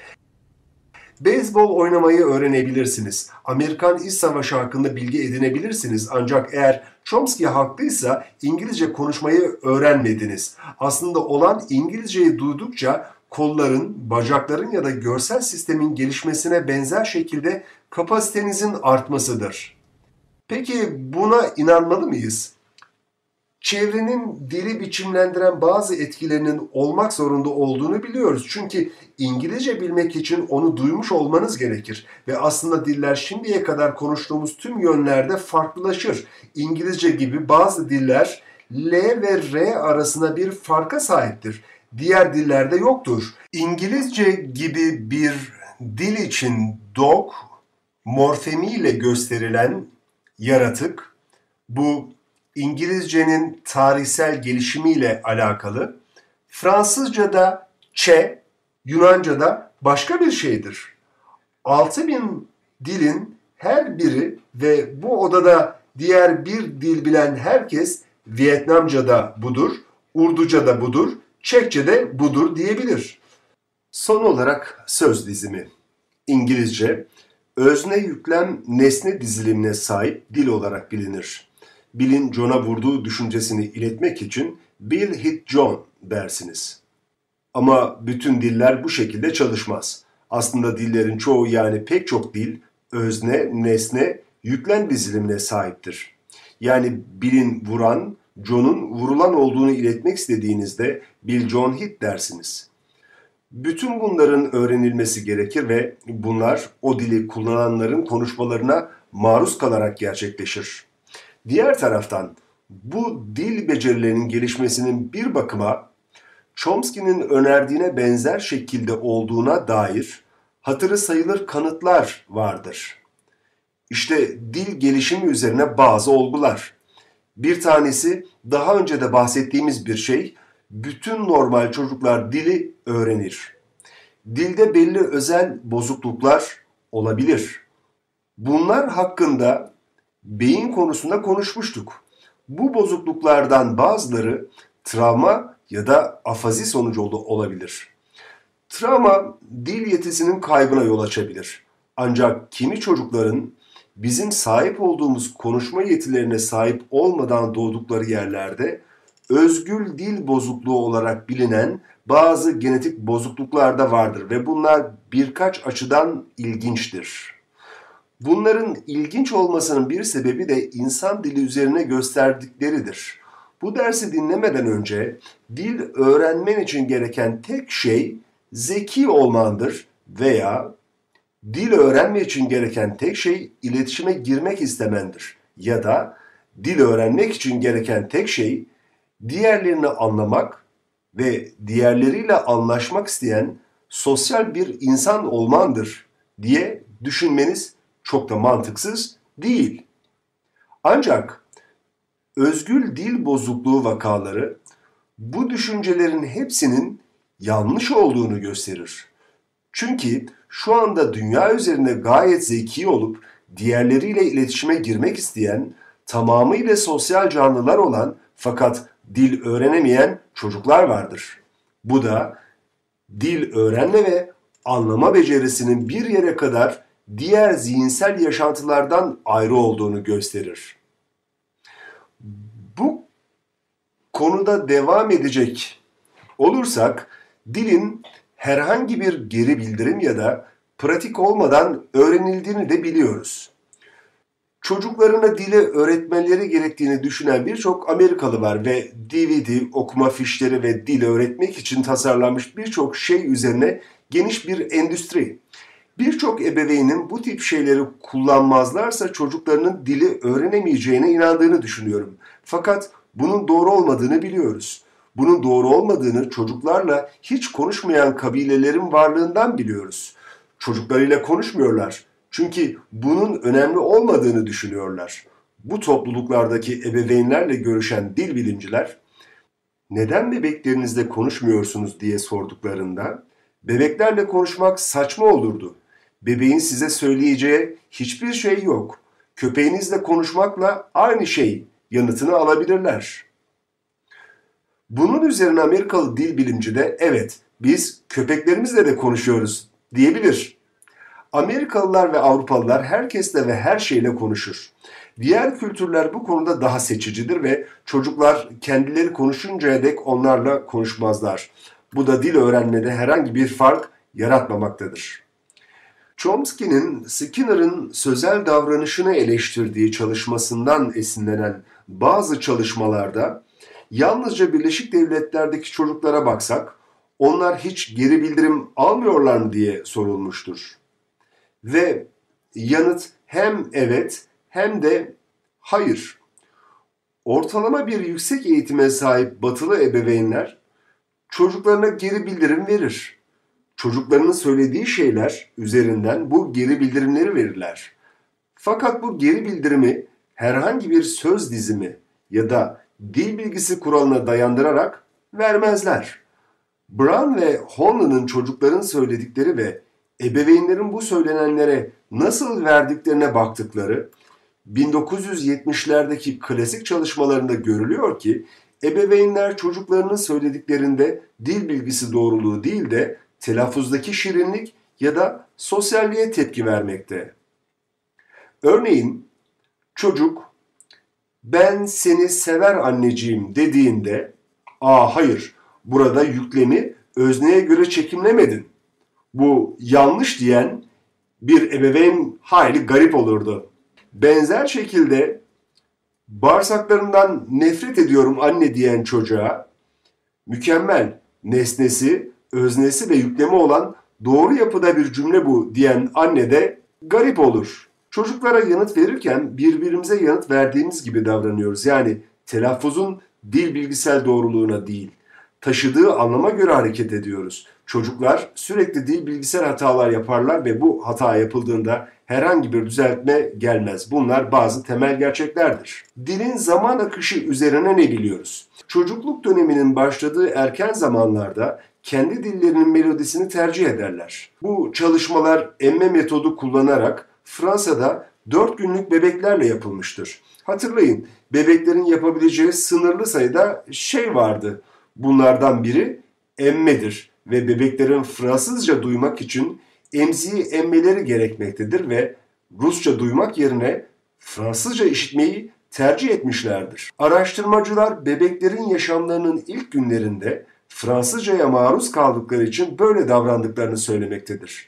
Speaker 1: Beyzbol oynamayı öğrenebilirsiniz. Amerikan İç Savaşı hakkında bilgi edinebilirsiniz. Ancak eğer Chomsky haklıysa İngilizce konuşmayı öğrenmediniz. Aslında olan İngilizceyi duydukça kolların, bacakların ya da görsel sistemin gelişmesine benzer şekilde kapasitenizin artmasıdır. Peki buna inanmalı mıyız? Çevrenin dili biçimlendiren bazı etkilerinin olmak zorunda olduğunu biliyoruz. Çünkü İngilizce bilmek için onu duymuş olmanız gerekir. Ve aslında diller şimdiye kadar konuştuğumuz tüm yönlerde farklılaşır. İngilizce gibi bazı diller L ve R arasında bir farka sahiptir. Diğer dillerde yoktur. İngilizce gibi bir dil için dog, morfemiyle gösterilen yaratık, bu İngilizcenin tarihsel gelişimiyle alakalı. Fransızca'da ç, Yunanca'da başka bir şeydir. altı bin dilin her biri ve bu odada diğer bir dil bilen herkes Vietnamca'da budur, Urduca'da budur, Çekçe'de budur diyebilir. Son olarak söz dizimi. İngilizce, özne yüklem nesne dizilimine sahip dil olarak bilinir. Bill'in John'a vurduğu düşüncesini iletmek için Bill hit John dersiniz. Ama bütün diller bu şekilde çalışmaz. Aslında dillerin çoğu, yani pek çok dil, özne, nesne, yüklem dizilimine sahiptir. Yani Bill'in vuran, John'un vurulan olduğunu iletmek istediğinizde Bill John hit dersiniz. Bütün bunların öğrenilmesi gerekir ve bunlar o dili kullananların konuşmalarına maruz kalarak gerçekleşir. Diğer taraftan bu dil becerilerinin gelişmesinin bir bakıma Chomsky'nin önerdiğine benzer şekilde olduğuna dair hatırı sayılır kanıtlar vardır. İşte dil gelişimi üzerine bazı olgular. Bir tanesi, daha önce de bahsettiğimiz bir şey, bütün normal çocuklar dili öğrenir. Dilde belli özel bozukluklar olabilir. Bunlar hakkında beyin konusunda konuşmuştuk. Bu bozukluklardan bazıları travma ya da afazi sonucu olabilir. Travma dil yetisinin kaybına yol açabilir. Ancak kimi çocukların bizim sahip olduğumuz konuşma yetilerine sahip olmadan doğdukları yerlerde özgül dil bozukluğu olarak bilinen bazı genetik bozukluklar da vardır ve bunlar birkaç açıdan ilginçtir. Bunların ilginç olmasının bir sebebi de insan dili üzerine gösterdikleridir. Bu dersi dinlemeden önce dil öğrenmen için gereken tek şey zeki olmandır veya dil öğrenmek için gereken tek şey iletişime girmek istemendir. Ya da dil öğrenmek için gereken tek şey diğerlerini anlamak ve diğerleriyle anlaşmak isteyen sosyal bir insan olmandır diye düşünmeniz çok da mantıksız değil. Ancak özgül dil bozukluğu vakaları bu düşüncelerin hepsinin yanlış olduğunu gösterir. Çünkü şu anda dünya üzerinde gayet zeki olup diğerleriyle iletişime girmek isteyen, tamamıyla sosyal canlılar olan fakat dil öğrenemeyen çocuklar vardır. Bu da dil öğrenme ve anlama becerisinin bir yere kadar diğer zihinsel yaşantılardan ayrı olduğunu gösterir. Bu konuda devam edecek olursak, dilin herhangi bir geri bildirim ya da pratik olmadan öğrenildiğini de biliyoruz. Çocuklarına dili öğretmeleri gerektiğini düşünen birçok Amerikalı var ve D V D, okuma fişleri ve dil öğretmek için tasarlanmış birçok şey üzerine geniş bir endüstri. Birçok ebeveynin bu tip şeyleri kullanmazlarsa çocuklarının dili öğrenemeyeceğine inandığını düşünüyorum. Fakat bunun doğru olmadığını biliyoruz. Bunun doğru olmadığını çocuklarla hiç konuşmayan kabilelerin varlığından biliyoruz. Çocuklarıyla konuşmuyorlar. Çünkü bunun önemli olmadığını düşünüyorlar. Bu topluluklardaki ebeveynlerle görüşen dil bilimciler, neden bebeklerinizle konuşmuyorsunuz diye sorduklarında, bebeklerle konuşmak saçma olurdu. Bebeğin size söyleyeceği hiçbir şey yok. Köpeğinizle konuşmakla aynı şey yanıtını alabilirler. Bunun üzerine Amerikalı dil bilimci de evet, biz köpeklerimizle de konuşuyoruz diyebilir. Amerikalılar ve Avrupalılar herkesle ve her şeyle konuşur. Diğer kültürler bu konuda daha seçicidir ve çocuklar kendileri konuşuncaya dek onlarla konuşmazlar. Bu da dil öğrenmede herhangi bir fark yaratmamaktadır. Chomsky'nin Skinner'ın sözel davranışını eleştirdiği çalışmasından esinlenen bazı çalışmalarda yalnızca Birleşik Devletler'deki çocuklara baksak, onlar hiç geri bildirim almıyorlar mı diye sorulmuştur. Ve yanıt hem evet hem de hayır. Ortalama bir yüksek eğitime sahip batılı ebeveynler çocuklarına geri bildirim verir. Çocuklarının söylediği şeyler üzerinden bu geri bildirimleri verirler. Fakat bu geri bildirimi herhangi bir söz dizimi ya da dil bilgisi kuralına dayandırarak vermezler. Brown ve Holland'ın çocukların söyledikleri ve ebeveynlerin bu söylenenlere nasıl verdiklerine baktıkları bin dokuz yüz yetmişlerdeki klasik çalışmalarında görülüyor ki ebeveynler çocuklarının söylediklerinde dil bilgisi doğruluğu değil de telaffuzdaki şirinlik ya da sosyalliğe tepki vermekte. Örneğin çocuk Ben seni sever anneciğim dediğinde, aa hayır, burada yüklemi özneye göre çekimlemedin, bu yanlış diyen bir ebeveyn hayli garip olurdu. Benzer şekilde bağırsaklarından nefret ediyorum anne diyen çocuğa mükemmel, nesnesi, öznesi ve yüklemi olan doğru yapıda bir cümle bu diyen anne de garip olur. Çocuklara yanıt verirken birbirimize yanıt verdiğimiz gibi davranıyoruz. Yani telaffuzun dil bilgisel doğruluğuna değil, taşıdığı anlama göre hareket ediyoruz. Çocuklar sürekli dil bilgisel hatalar yaparlar ve bu hata yapıldığında herhangi bir düzeltme gelmez. Bunlar bazı temel gerçeklerdir. Dilin zaman akışı üzerine ne biliyoruz? Çocukluk döneminin başladığı erken zamanlarda kendi dillerinin melodisini tercih ederler. Bu çalışmalar emme metodu kullanarak Fransa'da dört günlük bebeklerle yapılmıştır. Hatırlayın, bebeklerin yapabileceği sınırlı sayıda şey vardı. Bunlardan biri emmedir ve bebeklerin Fransızca duymak için emziği emmeleri gerekmektedir ve Rusça duymak yerine Fransızca işitmeyi tercih etmişlerdir. Araştırmacılar bebeklerin yaşamlarının ilk günlerinde Fransızcaya maruz kaldıkları için böyle davrandıklarını söylemektedir.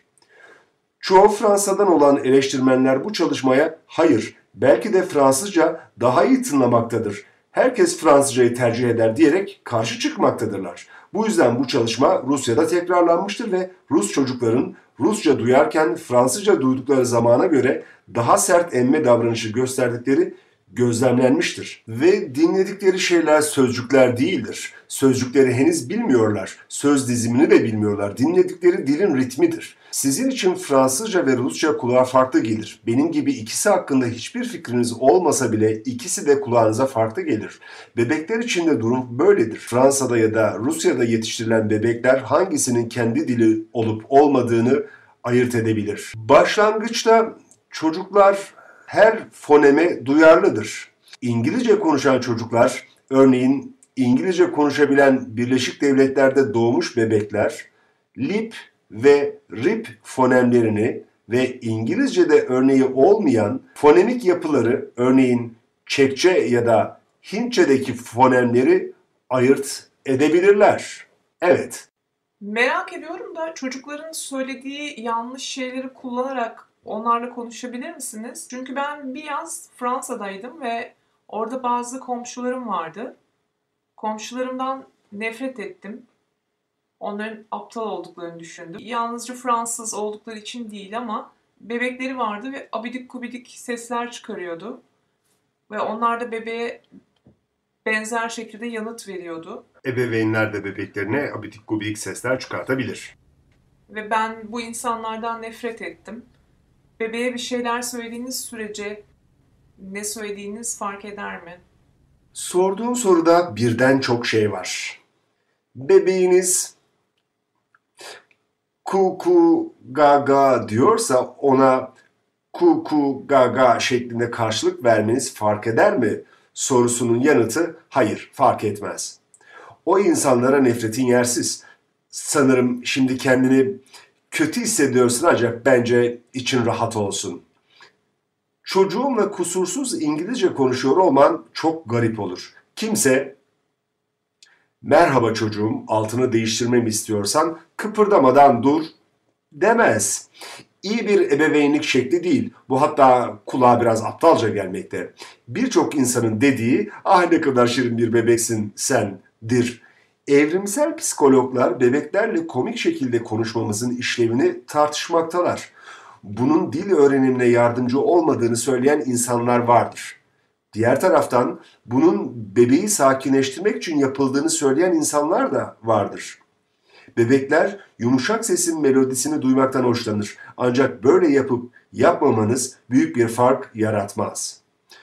Speaker 1: Çoğu Fransa'dan olan eleştirmenler bu çalışmaya hayır, belki de Fransızca daha iyi tınlamaktadır, herkes Fransızcayı tercih eder diyerek karşı çıkmaktadırlar. Bu yüzden bu çalışma Rusya'da tekrarlanmıştır ve Rus çocukların Rusça duyarken Fransızca duydukları zamana göre daha sert emme davranışı gösterdikleri gözlemlenmiştir. Ve dinledikleri şeyler sözcükler değildir. Sözcükleri henüz bilmiyorlar. Söz dizimini de bilmiyorlar. Dinledikleri dilin ritmidir. Sizin için Fransızca ve Rusça kulağa farklı gelir. Benim gibi ikisi hakkında hiçbir fikriniz olmasa bile ikisi de kulağınıza farklı gelir. Bebekler için de durum böyledir. Fransa'da ya da Rusya'da yetiştirilen bebekler hangisinin kendi dili olup olmadığını ayırt edebilir. Başlangıçta çocuklar her foneme duyarlıdır. İngilizce konuşan çocuklar, örneğin İngilizce konuşabilen Birleşik Devletler'de doğmuş bebekler, lip ve rip fonemlerini ve İngilizce'de örneği olmayan fonemik yapıları, örneğin Çekçe ya da Hintçe'deki fonemleri ayırt edebilirler. Evet.
Speaker 2: Merak ediyorum da çocukların söylediği yanlış şeyleri kullanarak onlarla konuşabilir misiniz? Çünkü ben bir yaz Fransa'daydım ve orada bazı komşularım vardı. Komşularımdan nefret ettim. Onların aptal olduklarını düşündüm. Yalnızca Fransız oldukları için değil ama bebekleri vardı ve abidik gubidik sesler çıkarıyordu. Ve onlar da bebeğe benzer şekilde yanıt veriyordu.
Speaker 1: Ebeveynler de bebeklerine abidik gubidik sesler çıkartabilir.
Speaker 2: Ve ben bu insanlardan nefret ettim. Bebeğe bir şeyler söylediğiniz sürece ne söylediğiniz fark eder mi?
Speaker 1: Sorduğum soruda birden çok şey var. Bebeğiniz ku ku ga ga diyorsa ona ku ku ga ga şeklinde karşılık vermeniz fark eder mi? Sorusunun yanıtı hayır, fark etmez. O insanlara nefretin yersiz. Sanırım şimdi kendini kötü hissediyorsun ancak bence için rahat olsun. Çocuğumla kusursuz İngilizce konuşuyor olman çok garip olur. Kimse merhaba çocuğum altını değiştirmemi istiyorsan kıpırdamadan dur demez. İyi bir ebeveynlik şekli değil. Bu hatta kulağa biraz aptalca gelmekte. Birçok insanın dediği ah ne kadar şirin bir bebeksin sendir. Evrimsel psikologlar bebeklerle komik şekilde konuşmamızın işlevini tartışmaktalar. Bunun dil öğrenimine yardımcı olmadığını söyleyen insanlar vardır. Diğer taraftan bunun bebeği sakinleştirmek için yapıldığını söyleyen insanlar da vardır. Bebekler yumuşak sesin melodisini duymaktan hoşlanır. Ancak böyle yapıp yapmamanız büyük bir fark yaratmaz.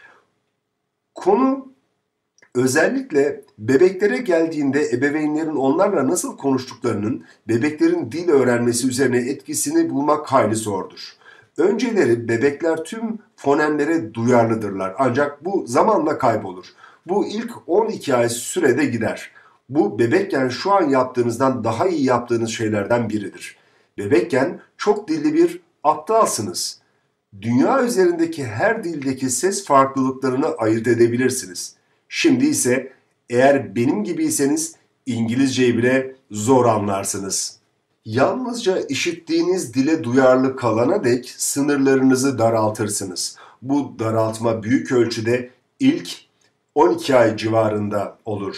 Speaker 1: Konu özellikle bebeklere geldiğinde ebeveynlerin onlarla nasıl konuştuklarının bebeklerin dil öğrenmesi üzerine etkisini bulmak hayli zordur. Önceleri bebekler tüm fonemlere duyarlıdırlar ancak bu zamanla kaybolur. Bu ilk on iki ay sürede gider. Bu bebekken şu an yaptığınızdan daha iyi yaptığınız şeylerden biridir. Bebekken çok dilli bir aptalsınız. Dünya üzerindeki her dildeki ses farklılıklarını ayırt edebilirsiniz. Şimdi ise eğer benim gibiyseniz İngilizceyi bile zor anlarsınız. Yalnızca işittiğiniz dile duyarlı kalana dek sınırlarınızı daraltırsınız. Bu daraltma büyük ölçüde ilk on iki ay civarında olur.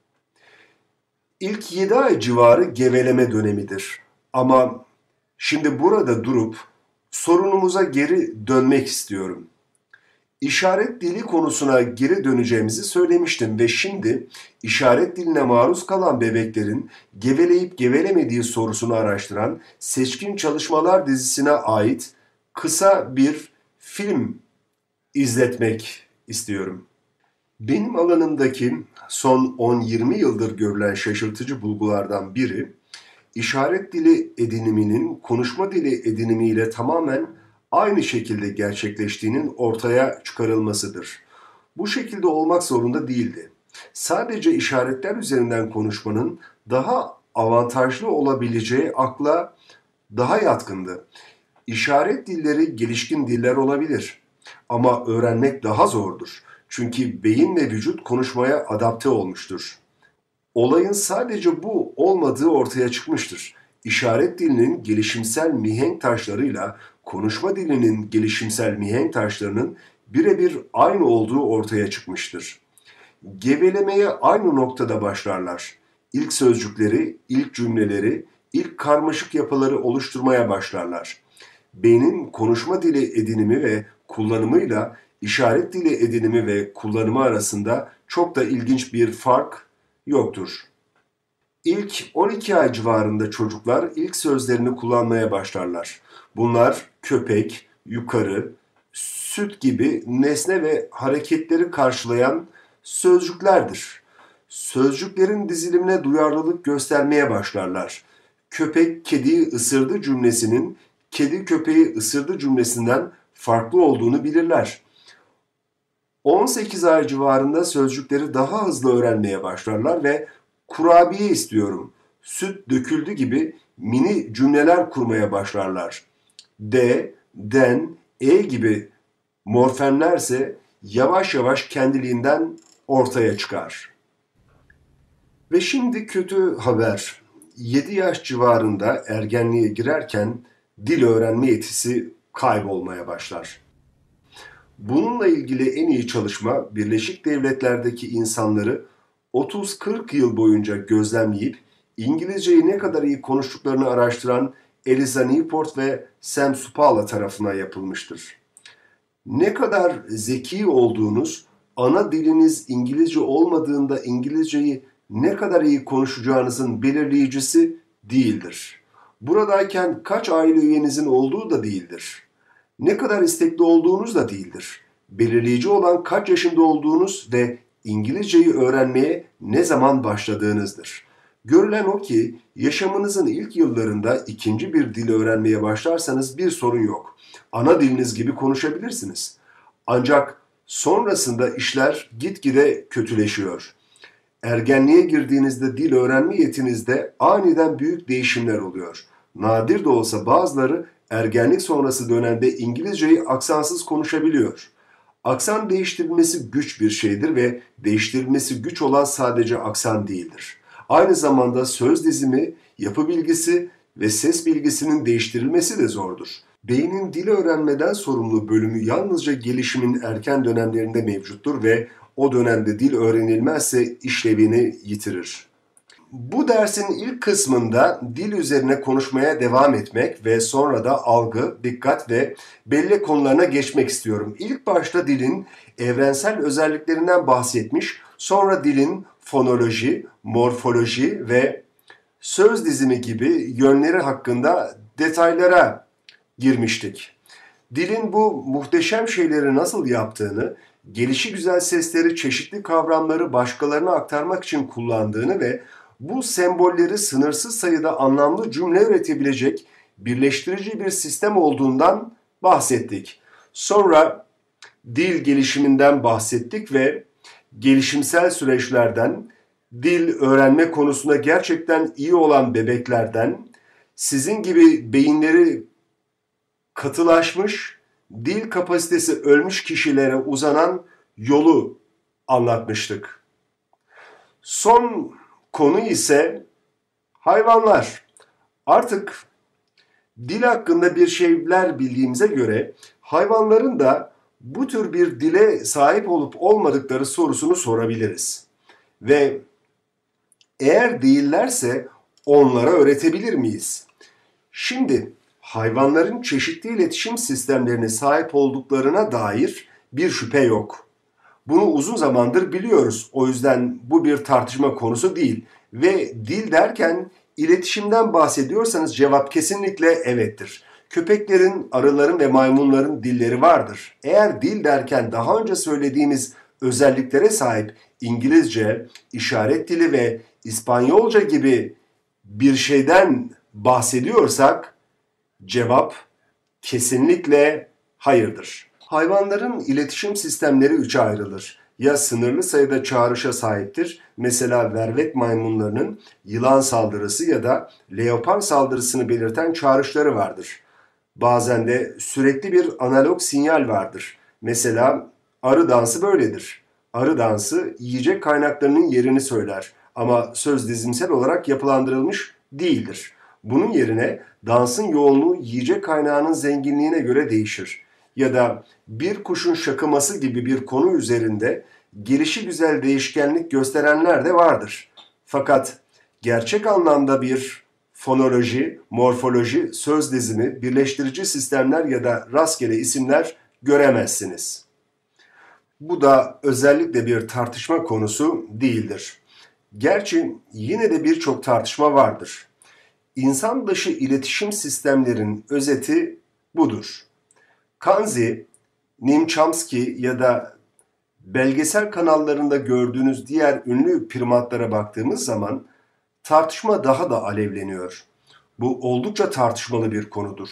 Speaker 1: İlk yedi ay civarı geveleme dönemidir. Ama şimdi burada durup sorunumuza geri dönmek istiyorum. İşaret dili konusuna geri döneceğimizi söylemiştim ve şimdi işaret diline maruz kalan bebeklerin geveleyip gevelemediği sorusunu araştıran Seçkin Çalışmalar dizisine ait kısa bir film izletmek istiyorum. Benim alanımdaki son on yirmi yıldır görülen şaşırtıcı bulgulardan biri, işaret dili ediniminin konuşma dili edinimiyle tamamen aynı şekilde gerçekleştiğinin ortaya çıkarılmasıdır. Bu şekilde olmak zorunda değildi. Sadece işaretler üzerinden konuşmanın daha avantajlı olabileceği akla daha yatkındı. İşaret dilleri gelişkin diller olabilir ama öğrenmek daha zordur. Çünkü beyin ve vücut konuşmaya adapte olmuştur. Olayın sadece bu olmadığı ortaya çıkmıştır. İşaret dilinin gelişimsel mihenk taşlarıyla konuşma dilinin gelişimsel mihenk taşlarının birebir aynı olduğu ortaya çıkmıştır. Gevelemeye aynı noktada başlarlar. İlk sözcükleri, ilk cümleleri, ilk karmaşık yapıları oluşturmaya başlarlar. Beynin konuşma dili edinimi ve kullanımıyla işaret dili edinimi ve kullanımı arasında çok da ilginç bir fark yoktur. İlk on iki ay civarında çocuklar ilk sözlerini kullanmaya başlarlar. Bunlar köpek, yukarı, süt gibi nesne ve hareketleri karşılayan sözcüklerdir. Sözcüklerin dizilimine duyarlılık göstermeye başlarlar. Köpek kediyi ısırdı cümlesinin kedi köpeği ısırdı cümlesinden farklı olduğunu bilirler. on sekiz ay civarında sözcükleri daha hızlı öğrenmeye başlarlar ve kurabiye istiyorum, süt döküldü gibi mini cümleler kurmaya başlarlar. De, den, e gibi morfemlerse yavaş yavaş kendiliğinden ortaya çıkar. Ve şimdi kötü haber. yedi yaş civarında ergenliğe girerken dil öğrenme yetisi kaybolmaya başlar. Bununla ilgili en iyi çalışma Birleşik Devletler'deki insanları otuz kırk yıl boyunca gözlemleyip İngilizceyi ne kadar iyi konuştuklarını araştıran Eliza Newport ve Sam Supala tarafından yapılmıştır. Ne kadar zeki olduğunuz, ana diliniz İngilizce olmadığında İngilizceyi ne kadar iyi konuşacağınızın belirleyicisi değildir. Buradayken kaç aile üyenizin olduğu da değildir. Ne kadar istekli olduğunuz da değildir. Belirleyici olan kaç yaşında olduğunuz ve İngilizceyi öğrenmeye ne zaman başladığınızdır. Görülen o ki yaşamınızın ilk yıllarında ikinci bir dil öğrenmeye başlarsanız bir sorun yok. Ana diliniz gibi konuşabilirsiniz. Ancak sonrasında işler gitgide kötüleşiyor. Ergenliğe girdiğinizde dil öğrenme yetinizde aniden büyük değişimler oluyor. Nadir de olsa bazıları ergenlik sonrası dönemde İngilizceyi aksansız konuşabiliyor. Aksan değiştirilmesi güç bir şeydir ve değiştirilmesi güç olan sadece aksan değildir. Aynı zamanda söz dizimi, yapı bilgisi ve ses bilgisinin değiştirilmesi de zordur. Beynin dil öğrenmeden sorumlu bölümü yalnızca gelişimin erken dönemlerinde mevcuttur ve o dönemde dil öğrenilmezse işlevini yitirir. Bu dersin ilk kısmında dil üzerine konuşmaya devam etmek ve sonra da algı, dikkat ve bellek konularına geçmek istiyorum. İlk başta dilin evrensel özelliklerinden bahsetmiş, sonra dilin fonoloji, morfoloji ve söz dizimi gibi yönleri hakkında detaylara girmiştik. Dilin bu muhteşem şeyleri nasıl yaptığını, gelişigüzel sesleri, çeşitli kavramları başkalarına aktarmak için kullandığını ve bu sembolleri sınırsız sayıda anlamlı cümle üretebilecek birleştirici bir sistem olduğundan bahsettik. Sonra dil gelişiminden bahsettik ve gelişimsel süreçlerden, dil öğrenme konusunda gerçekten iyi olan bebeklerden, sizin gibi beyinleri katılaşmış, dil kapasitesi ölmüş kişilere uzanan yolu anlatmıştık. Son konu ise hayvanlar. Artık dil hakkında bir şeyler bildiğimize göre hayvanların da bu tür bir dile sahip olup olmadıkları sorusunu sorabiliriz. Ve eğer değillerse onlara öğretebilir miyiz? Şimdi hayvanların çeşitli iletişim sistemlerine sahip olduklarına dair bir şüphe yok. Bunu uzun zamandır biliyoruz. O yüzden bu bir tartışma konusu değil. Ve dil derken iletişimden bahsediyorsanız cevap kesinlikle evettir. Köpeklerin, arıların ve maymunların dilleri vardır. Eğer dil derken daha önce söylediğimiz özelliklere sahip İngilizce, işaret dili ve İspanyolca gibi bir şeyden bahsediyorsak cevap kesinlikle hayırdır. Hayvanların iletişim sistemleri üçe ayrılır. Ya sınırlı sayıda çağrışa sahiptir. Mesela vervet maymunlarının yılan saldırısı ya da leopar saldırısını belirten çağrışları vardır. Bazen de sürekli bir analog sinyal vardır. Mesela arı dansı böyledir. Arı dansı yiyecek kaynaklarının yerini söyler ama söz dizimsel olarak yapılandırılmış değildir. Bunun yerine dansın yoğunluğu yiyecek kaynağının zenginliğine göre değişir. Ya da bir kuşun şakıması gibi bir konu üzerinde gelişigüzel değişkenlik gösterenler de vardır. Fakat gerçek anlamda bir fonoloji, morfoloji, söz dizimi, birleştirici sistemler ya da rastgele isimler göremezsiniz. Bu da özellikle bir tartışma konusu değildir. Gerçi yine de birçok tartışma vardır. İnsan dışı iletişim sistemlerin özeti budur. Kanzi, Noam Chomsky ya da belgesel kanallarında gördüğünüz diğer ünlü primatlara baktığımız zaman tartışma daha da alevleniyor. Bu oldukça tartışmalı bir konudur.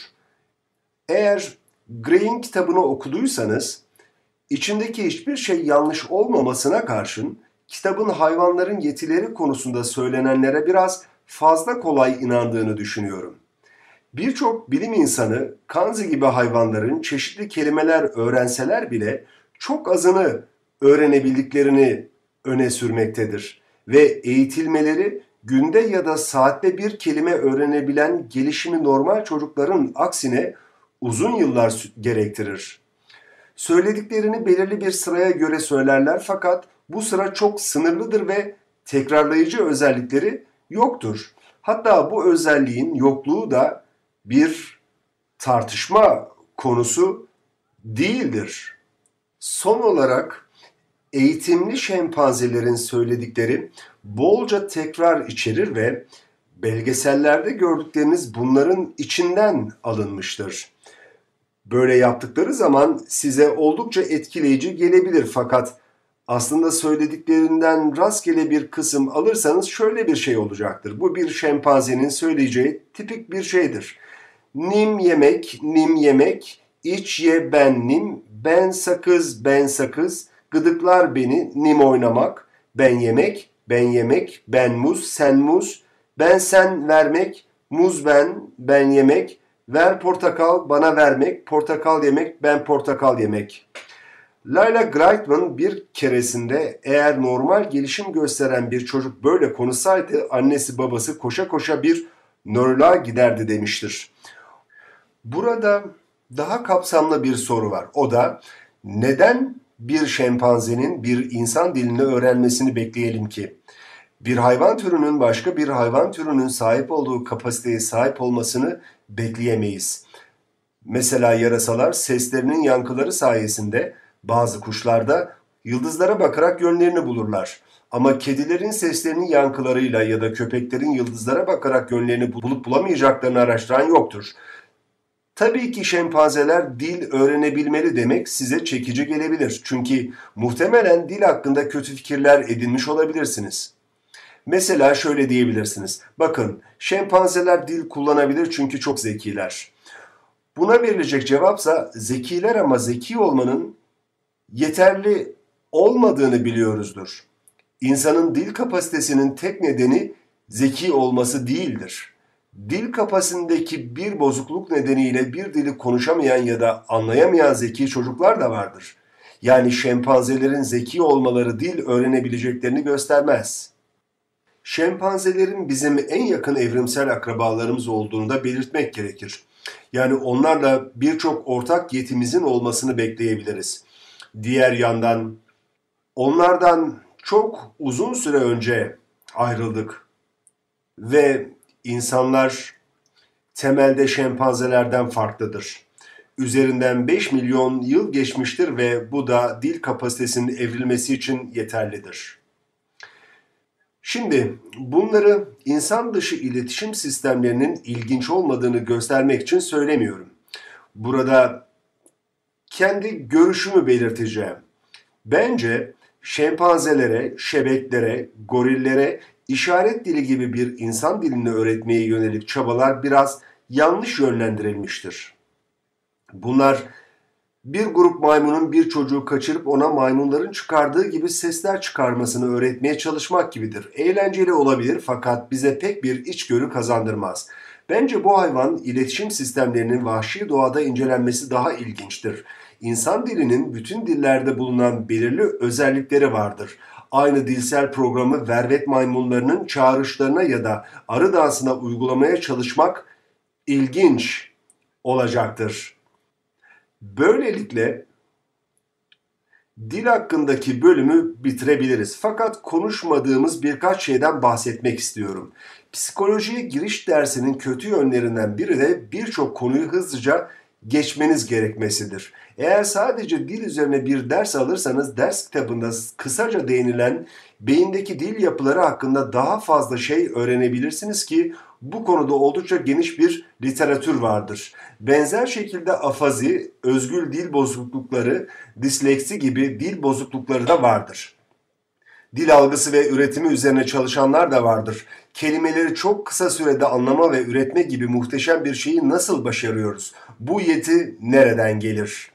Speaker 1: Eğer Gray'in kitabını okuduysanız, içindeki hiçbir şey yanlış olmamasına karşın kitabın hayvanların yetileri konusunda söylenenlere biraz fazla kolay inandığını düşünüyorum. Birçok bilim insanı kanzi gibi hayvanların çeşitli kelimeler öğrenseler bile çok azını öğrenebildiklerini öne sürmektedir. Ve eğitilmeleri günde ya da saatte bir kelime öğrenebilen gelişimi normal çocukların aksine uzun yıllar gerektirir. Söylediklerini belirli bir sıraya göre söylerler fakat bu sıra çok sınırlıdır ve tekrarlayıcı özellikleri yoktur. Hatta bu özelliğin yokluğu da bir tartışma konusu değildir. Son olarak eğitimli şempanzelerin söyledikleri bolca tekrar içerir ve belgesellerde gördükleriniz bunların içinden alınmıştır. Böyle yaptıkları zaman size oldukça etkileyici gelebilir fakat aslında söylediklerinden rastgele bir kısım alırsanız şöyle bir şey olacaktır. Bu bir şempanzenin söyleyeceği tipik bir şeydir. Nim yemek, nim yemek, iç ye ben nim, ben sakız, ben sakız, gıdıklar beni, nim oynamak, ben yemek, ben yemek, ben muz, sen muz, ben sen vermek, muz ben, ben yemek, ver portakal, bana vermek, portakal yemek, ben portakal yemek. Layla Greitman bir keresinde eğer normal gelişim gösteren bir çocuk böyle konuşsaydı annesi babası koşa koşa bir nöroloğa giderdi demiştir. Burada daha kapsamlı bir soru var. O da neden bir şempanzenin bir insan dilini öğrenmesini bekleyelim ki? Bir hayvan türünün başka bir hayvan türünün sahip olduğu kapasiteye sahip olmasını bekleyemeyiz. Mesela yarasalar seslerinin yankıları sayesinde bazı kuşlarda yıldızlara bakarak yönlerini bulurlar. Ama kedilerin seslerinin yankılarıyla ya da köpeklerin yıldızlara bakarak yönlerini bulup bulamayacaklarını araştıran yoktur. Tabii ki şempanzeler dil öğrenebilmeli demek size çekici gelebilir. Çünkü muhtemelen dil hakkında kötü fikirler edinmiş olabilirsiniz. Mesela şöyle diyebilirsiniz. Bakın, şempanzeler dil kullanabilir çünkü çok zekiler. Buna verilecek cevapsa zekiler ama zeki olmanın yeterli olmadığını biliyoruzdur. İnsanın dil kapasitesinin tek nedeni zeki olması değildir. Dil kapasitesindeki bir bozukluk nedeniyle bir dili konuşamayan ya da anlayamayan zeki çocuklar da vardır. Yani şempanzelerin zeki olmaları dil öğrenebileceklerini göstermez. Şempanzelerin bizim en yakın evrimsel akrabalarımız olduğunu da belirtmek gerekir. Yani onlarla birçok ortak yetimizin olmasını bekleyebiliriz. Diğer yandan onlardan çok uzun süre önce ayrıldık ve insanlar temelde şempanzelerden farklıdır. Üzerinden beş milyon yıl geçmiştir ve bu da dil kapasitesinin evrilmesi için yeterlidir. Şimdi bunları insan dışı iletişim sistemlerinin ilginç olmadığını göstermek için söylemiyorum. Burada kendi görüşümü belirteceğim. Bence şempanzelere, şebeklere, gorillere işaret dili gibi bir insan dilini öğretmeye yönelik çabalar biraz yanlış yönlendirilmiştir. Bunlar bir grup maymunun bir çocuğu kaçırıp ona maymunların çıkardığı gibi sesler çıkarmasını öğretmeye çalışmak gibidir. Eğlenceli olabilir fakat bize pek bir içgörü kazandırmaz. Bence bu hayvan iletişim sistemlerinin vahşi doğada incelenmesi daha ilginçtir. İnsan dilinin bütün dillerde bulunan belirli özellikleri vardır. Aynı dilsel programı vervet maymunlarının çağrışlarına ya da arı dansına uygulamaya çalışmak ilginç olacaktır. Böylelikle dil hakkındaki bölümü bitirebiliriz. Fakat konuşmadığımız birkaç şeyden bahsetmek istiyorum. Psikolojiye giriş dersinin kötü yönlerinden biri de birçok konuyu hızlıca geçmeniz gerekmesidir. Eğer sadece dil üzerine bir ders alırsanız ders kitabında kısaca değinilen beyindeki dil yapıları hakkında daha fazla şey öğrenebilirsiniz ki bu konuda oldukça geniş bir literatür vardır. Benzer şekilde afazi, özgül dil bozuklukları, disleksi gibi dil bozuklukları da vardır. Dil algısı ve üretimi üzerine çalışanlar da vardır. Kelimeleri çok kısa sürede anlama ve üretme gibi muhteşem bir şeyi nasıl başarıyoruz? Bu yeti nereden gelir?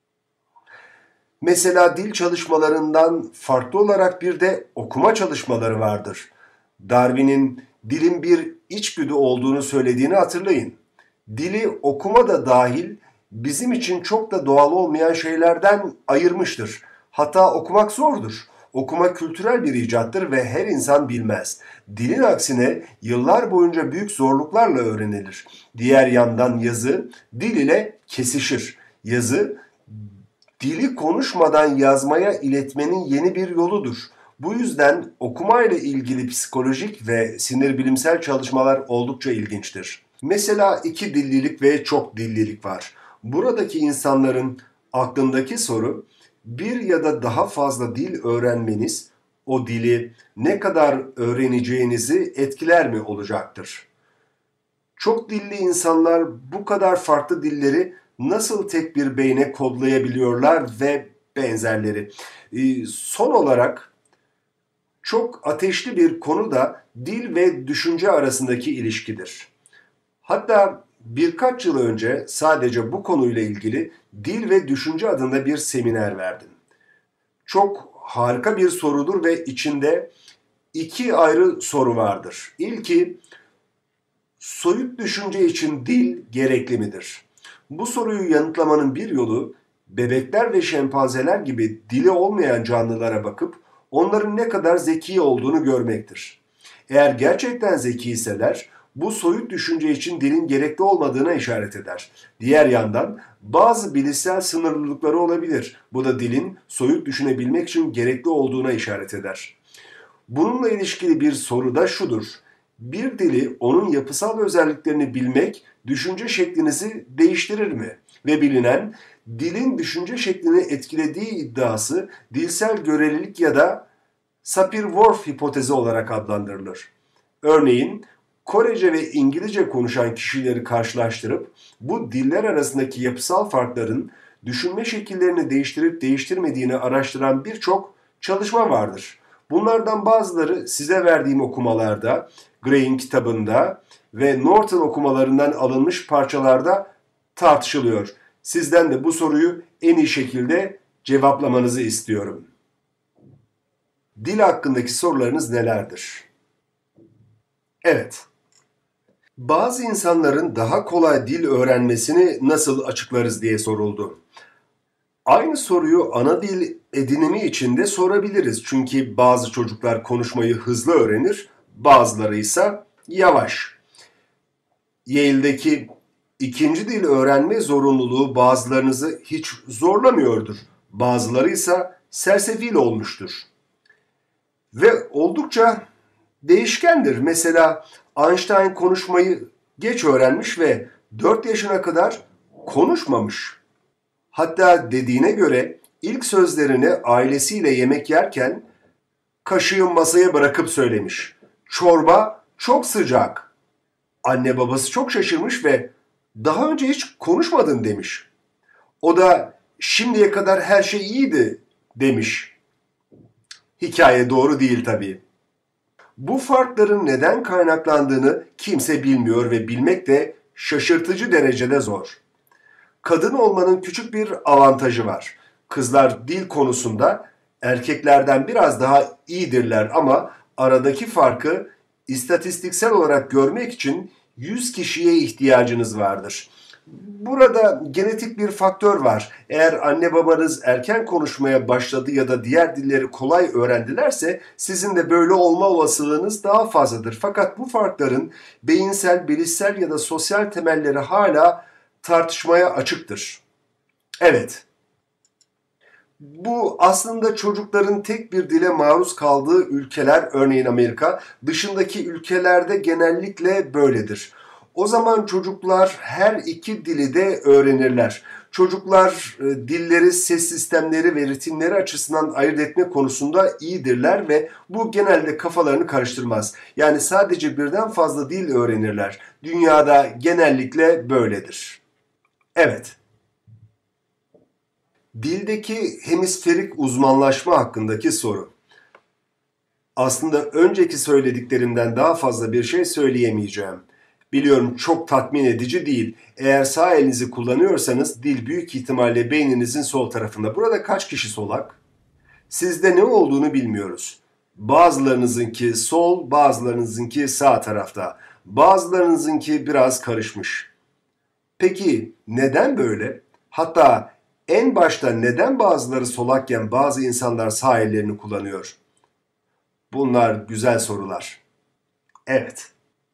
Speaker 1: Mesela dil çalışmalarından farklı olarak bir de okuma çalışmaları vardır. Darwin'in dilin bir içgüdü olduğunu söylediğini hatırlayın. Dili okuma da dahil bizim için çok da doğal olmayan şeylerden ayırmıştır. Hatta okumak zordur. Okuma kültürel bir icattır ve her insan bilmez. Dilin aksine yıllar boyunca büyük zorluklarla öğrenilir. Diğer yandan yazı dil ile kesişir. Yazı dili konuşmadan yazmaya iletmenin yeni bir yoludur. Bu yüzden okuma ile ilgili psikolojik ve sinir bilimsel çalışmalar oldukça ilginçtir. Mesela iki dillilik ve çok dillilik var. Buradaki insanların aklındaki soru bir ya da daha fazla dil öğrenmeniz o dili ne kadar öğreneceğinizi etkiler mi olacaktır? Çok dilli insanlar bu kadar farklı dilleri nasıl tek bir beyne kodlayabiliyorlar ve benzerleri. Ee, son olarak çok ateşli bir konu da dil ve düşünce arasındaki ilişkidir. Hatta birkaç yıl önce sadece bu konuyla ilgili Dil ve Düşünce adında bir seminer verdim. Çok harika bir sorudur ve içinde iki ayrı soru vardır. İlki, soyut düşünce için dil gerekli midir? Bu soruyu yanıtlamanın bir yolu, bebekler ve şempanzeler gibi dili olmayan canlılara bakıp onların ne kadar zeki olduğunu görmektir. Eğer gerçekten zekiyseler, bu soyut düşünce için dilin gerekli olmadığına işaret eder. Diğer yandan bazı bilişsel sınırlılıkları olabilir. Bu da dilin soyut düşünebilmek için gerekli olduğuna işaret eder. Bununla ilişkili bir soru da şudur. Bir dili, onun yapısal özelliklerini bilmek, düşünce şeklinizi değiştirir mi? Ve bilinen, dilin düşünce şeklini etkilediği iddiası dilsel görelilik ya da Sapir-Whorf hipotezi olarak adlandırılır. Örneğin, Korece ve İngilizce konuşan kişileri karşılaştırıp bu diller arasındaki yapısal farkların düşünme şekillerini değiştirip değiştirmediğini araştıran birçok çalışma vardır. Bunlardan bazıları size verdiğim okumalarda, Gray'in kitabında ve Norton okumalarından alınmış parçalarda tartışılıyor. Sizden de bu soruyu en iyi şekilde cevaplamanızı istiyorum. Dil hakkındaki sorularınız nelerdir? Evet. Bazı insanların daha kolay dil öğrenmesini nasıl açıklarız diye soruldu. Aynı soruyu ana dil edinimi için de sorabiliriz. Çünkü bazı çocuklar konuşmayı hızlı öğrenir, bazıları ise yavaş. Yale'deki ikinci dil öğrenme zorunluluğu bazılarınızı hiç zorlamıyordur. Bazıları ise sersefil olmuştur. Ve oldukça değişkendir. Mesela Einstein konuşmayı geç öğrenmiş ve dört yaşına kadar konuşmamış. Hatta dediğine göre ilk sözlerini ailesiyle yemek yerken kaşığı masaya bırakıp söylemiş. Çorba çok sıcak. Anne babası çok şaşırmış ve daha önce hiç konuşmadın demiş. O da şimdiye kadar her şey iyiydi demiş. Hikaye doğru değil tabii. Bu farkların neden kaynaklandığını kimse bilmiyor ve bilmek de şaşırtıcı derecede zor. Kadın olmanın küçük bir avantajı var. Kızlar dil konusunda erkeklerden biraz daha iyidirler ama aradaki farkı istatistiksel olarak görmek için yüz kişiye ihtiyacınız vardır. Burada genetik bir faktör var. Eğer anne babanız erken konuşmaya başladı ya da diğer dilleri kolay öğrendilerse sizin de böyle olma olasılığınız daha fazladır. Fakat bu farkların beyinsel, bilişsel ya da sosyal temelleri hala tartışmaya açıktır. Evet. Bu aslında çocukların tek bir dile maruz kaldığı ülkeler, örneğin Amerika, dışındaki ülkelerde genellikle böyledir. O zaman çocuklar her iki dili de öğrenirler. Çocuklar e, dilleri, ses sistemleri ve ritimleri açısından ayırt etme konusunda iyidirler ve bu genelde kafalarını karıştırmaz. Yani sadece birden fazla dil öğrenirler. Dünyada genellikle böyledir. Evet. Dildeki hemisferik uzmanlaşma hakkındaki soru. Aslında önceki söylediklerimden daha fazla bir şey söyleyemeyeceğim. Biliyorum çok tatmin edici değil. Eğer sağ elinizi kullanıyorsanız dil büyük ihtimalle beyninizin sol tarafında. Burada kaç kişi solak? Sizde ne olduğunu bilmiyoruz. Bazılarınızınki sol, bazılarınızınki sağ tarafta. Bazılarınızınki biraz karışmış. Peki neden böyle? Hatta en başta neden bazıları solakken bazı insanlar sağ ellerini kullanıyor? Bunlar güzel sorular. Evet.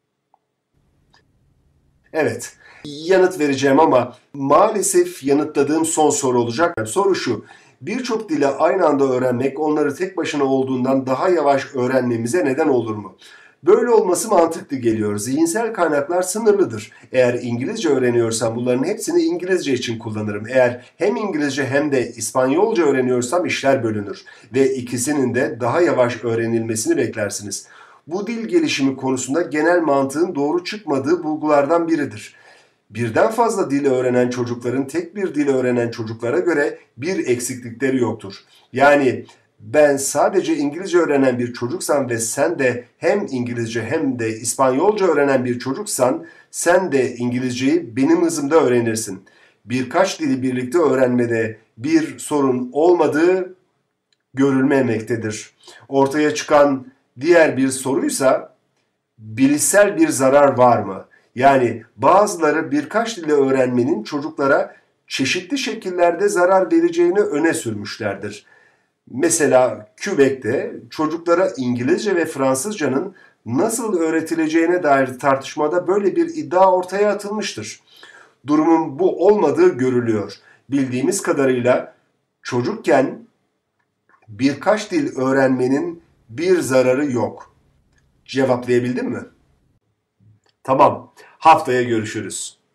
Speaker 1: Evet, yanıt vereceğim ama maalesef yanıtladığım son soru olacak. Soru şu, birçok dili aynı anda öğrenmek onları tek başına olduğundan daha yavaş öğrenmemize neden olur mu? Böyle olması mantıklı geliyor. Zihinsel kaynaklar sınırlıdır. Eğer İngilizce öğreniyorsam bunların hepsini İngilizce için kullanırım. Eğer hem İngilizce hem de İspanyolca öğreniyorsam işler bölünür. Ve ikisinin de daha yavaş öğrenilmesini beklersiniz. Bu dil gelişimi konusunda genel mantığın doğru çıkmadığı bulgulardan biridir. Birden fazla dil öğrenen çocukların tek bir dil öğrenen çocuklara göre bir eksiklikleri yoktur. Yani ben sadece İngilizce öğrenen bir çocuksam ve sen de hem İngilizce hem de İspanyolca öğrenen bir çocuksan sen de İngilizceyi benim hızımda öğrenirsin. Birkaç dili birlikte öğrenmede bir sorun olmadığı görülmemektedir. Ortaya çıkan diğer bir soruysa bilişsel bir zarar var mı? Yani bazıları birkaç dili öğrenmenin çocuklara çeşitli şekillerde zarar vereceğini öne sürmüşlerdir. Mesela Quebec'te çocuklara İngilizce ve Fransızcanın nasıl öğretileceğine dair tartışmada böyle bir iddia ortaya atılmıştır. Durumun bu olmadığı görülüyor. Bildiğimiz kadarıyla çocukken birkaç dil öğrenmenin bir zararı yok. Cevaplayabildim mi? Tamam. Haftaya görüşürüz.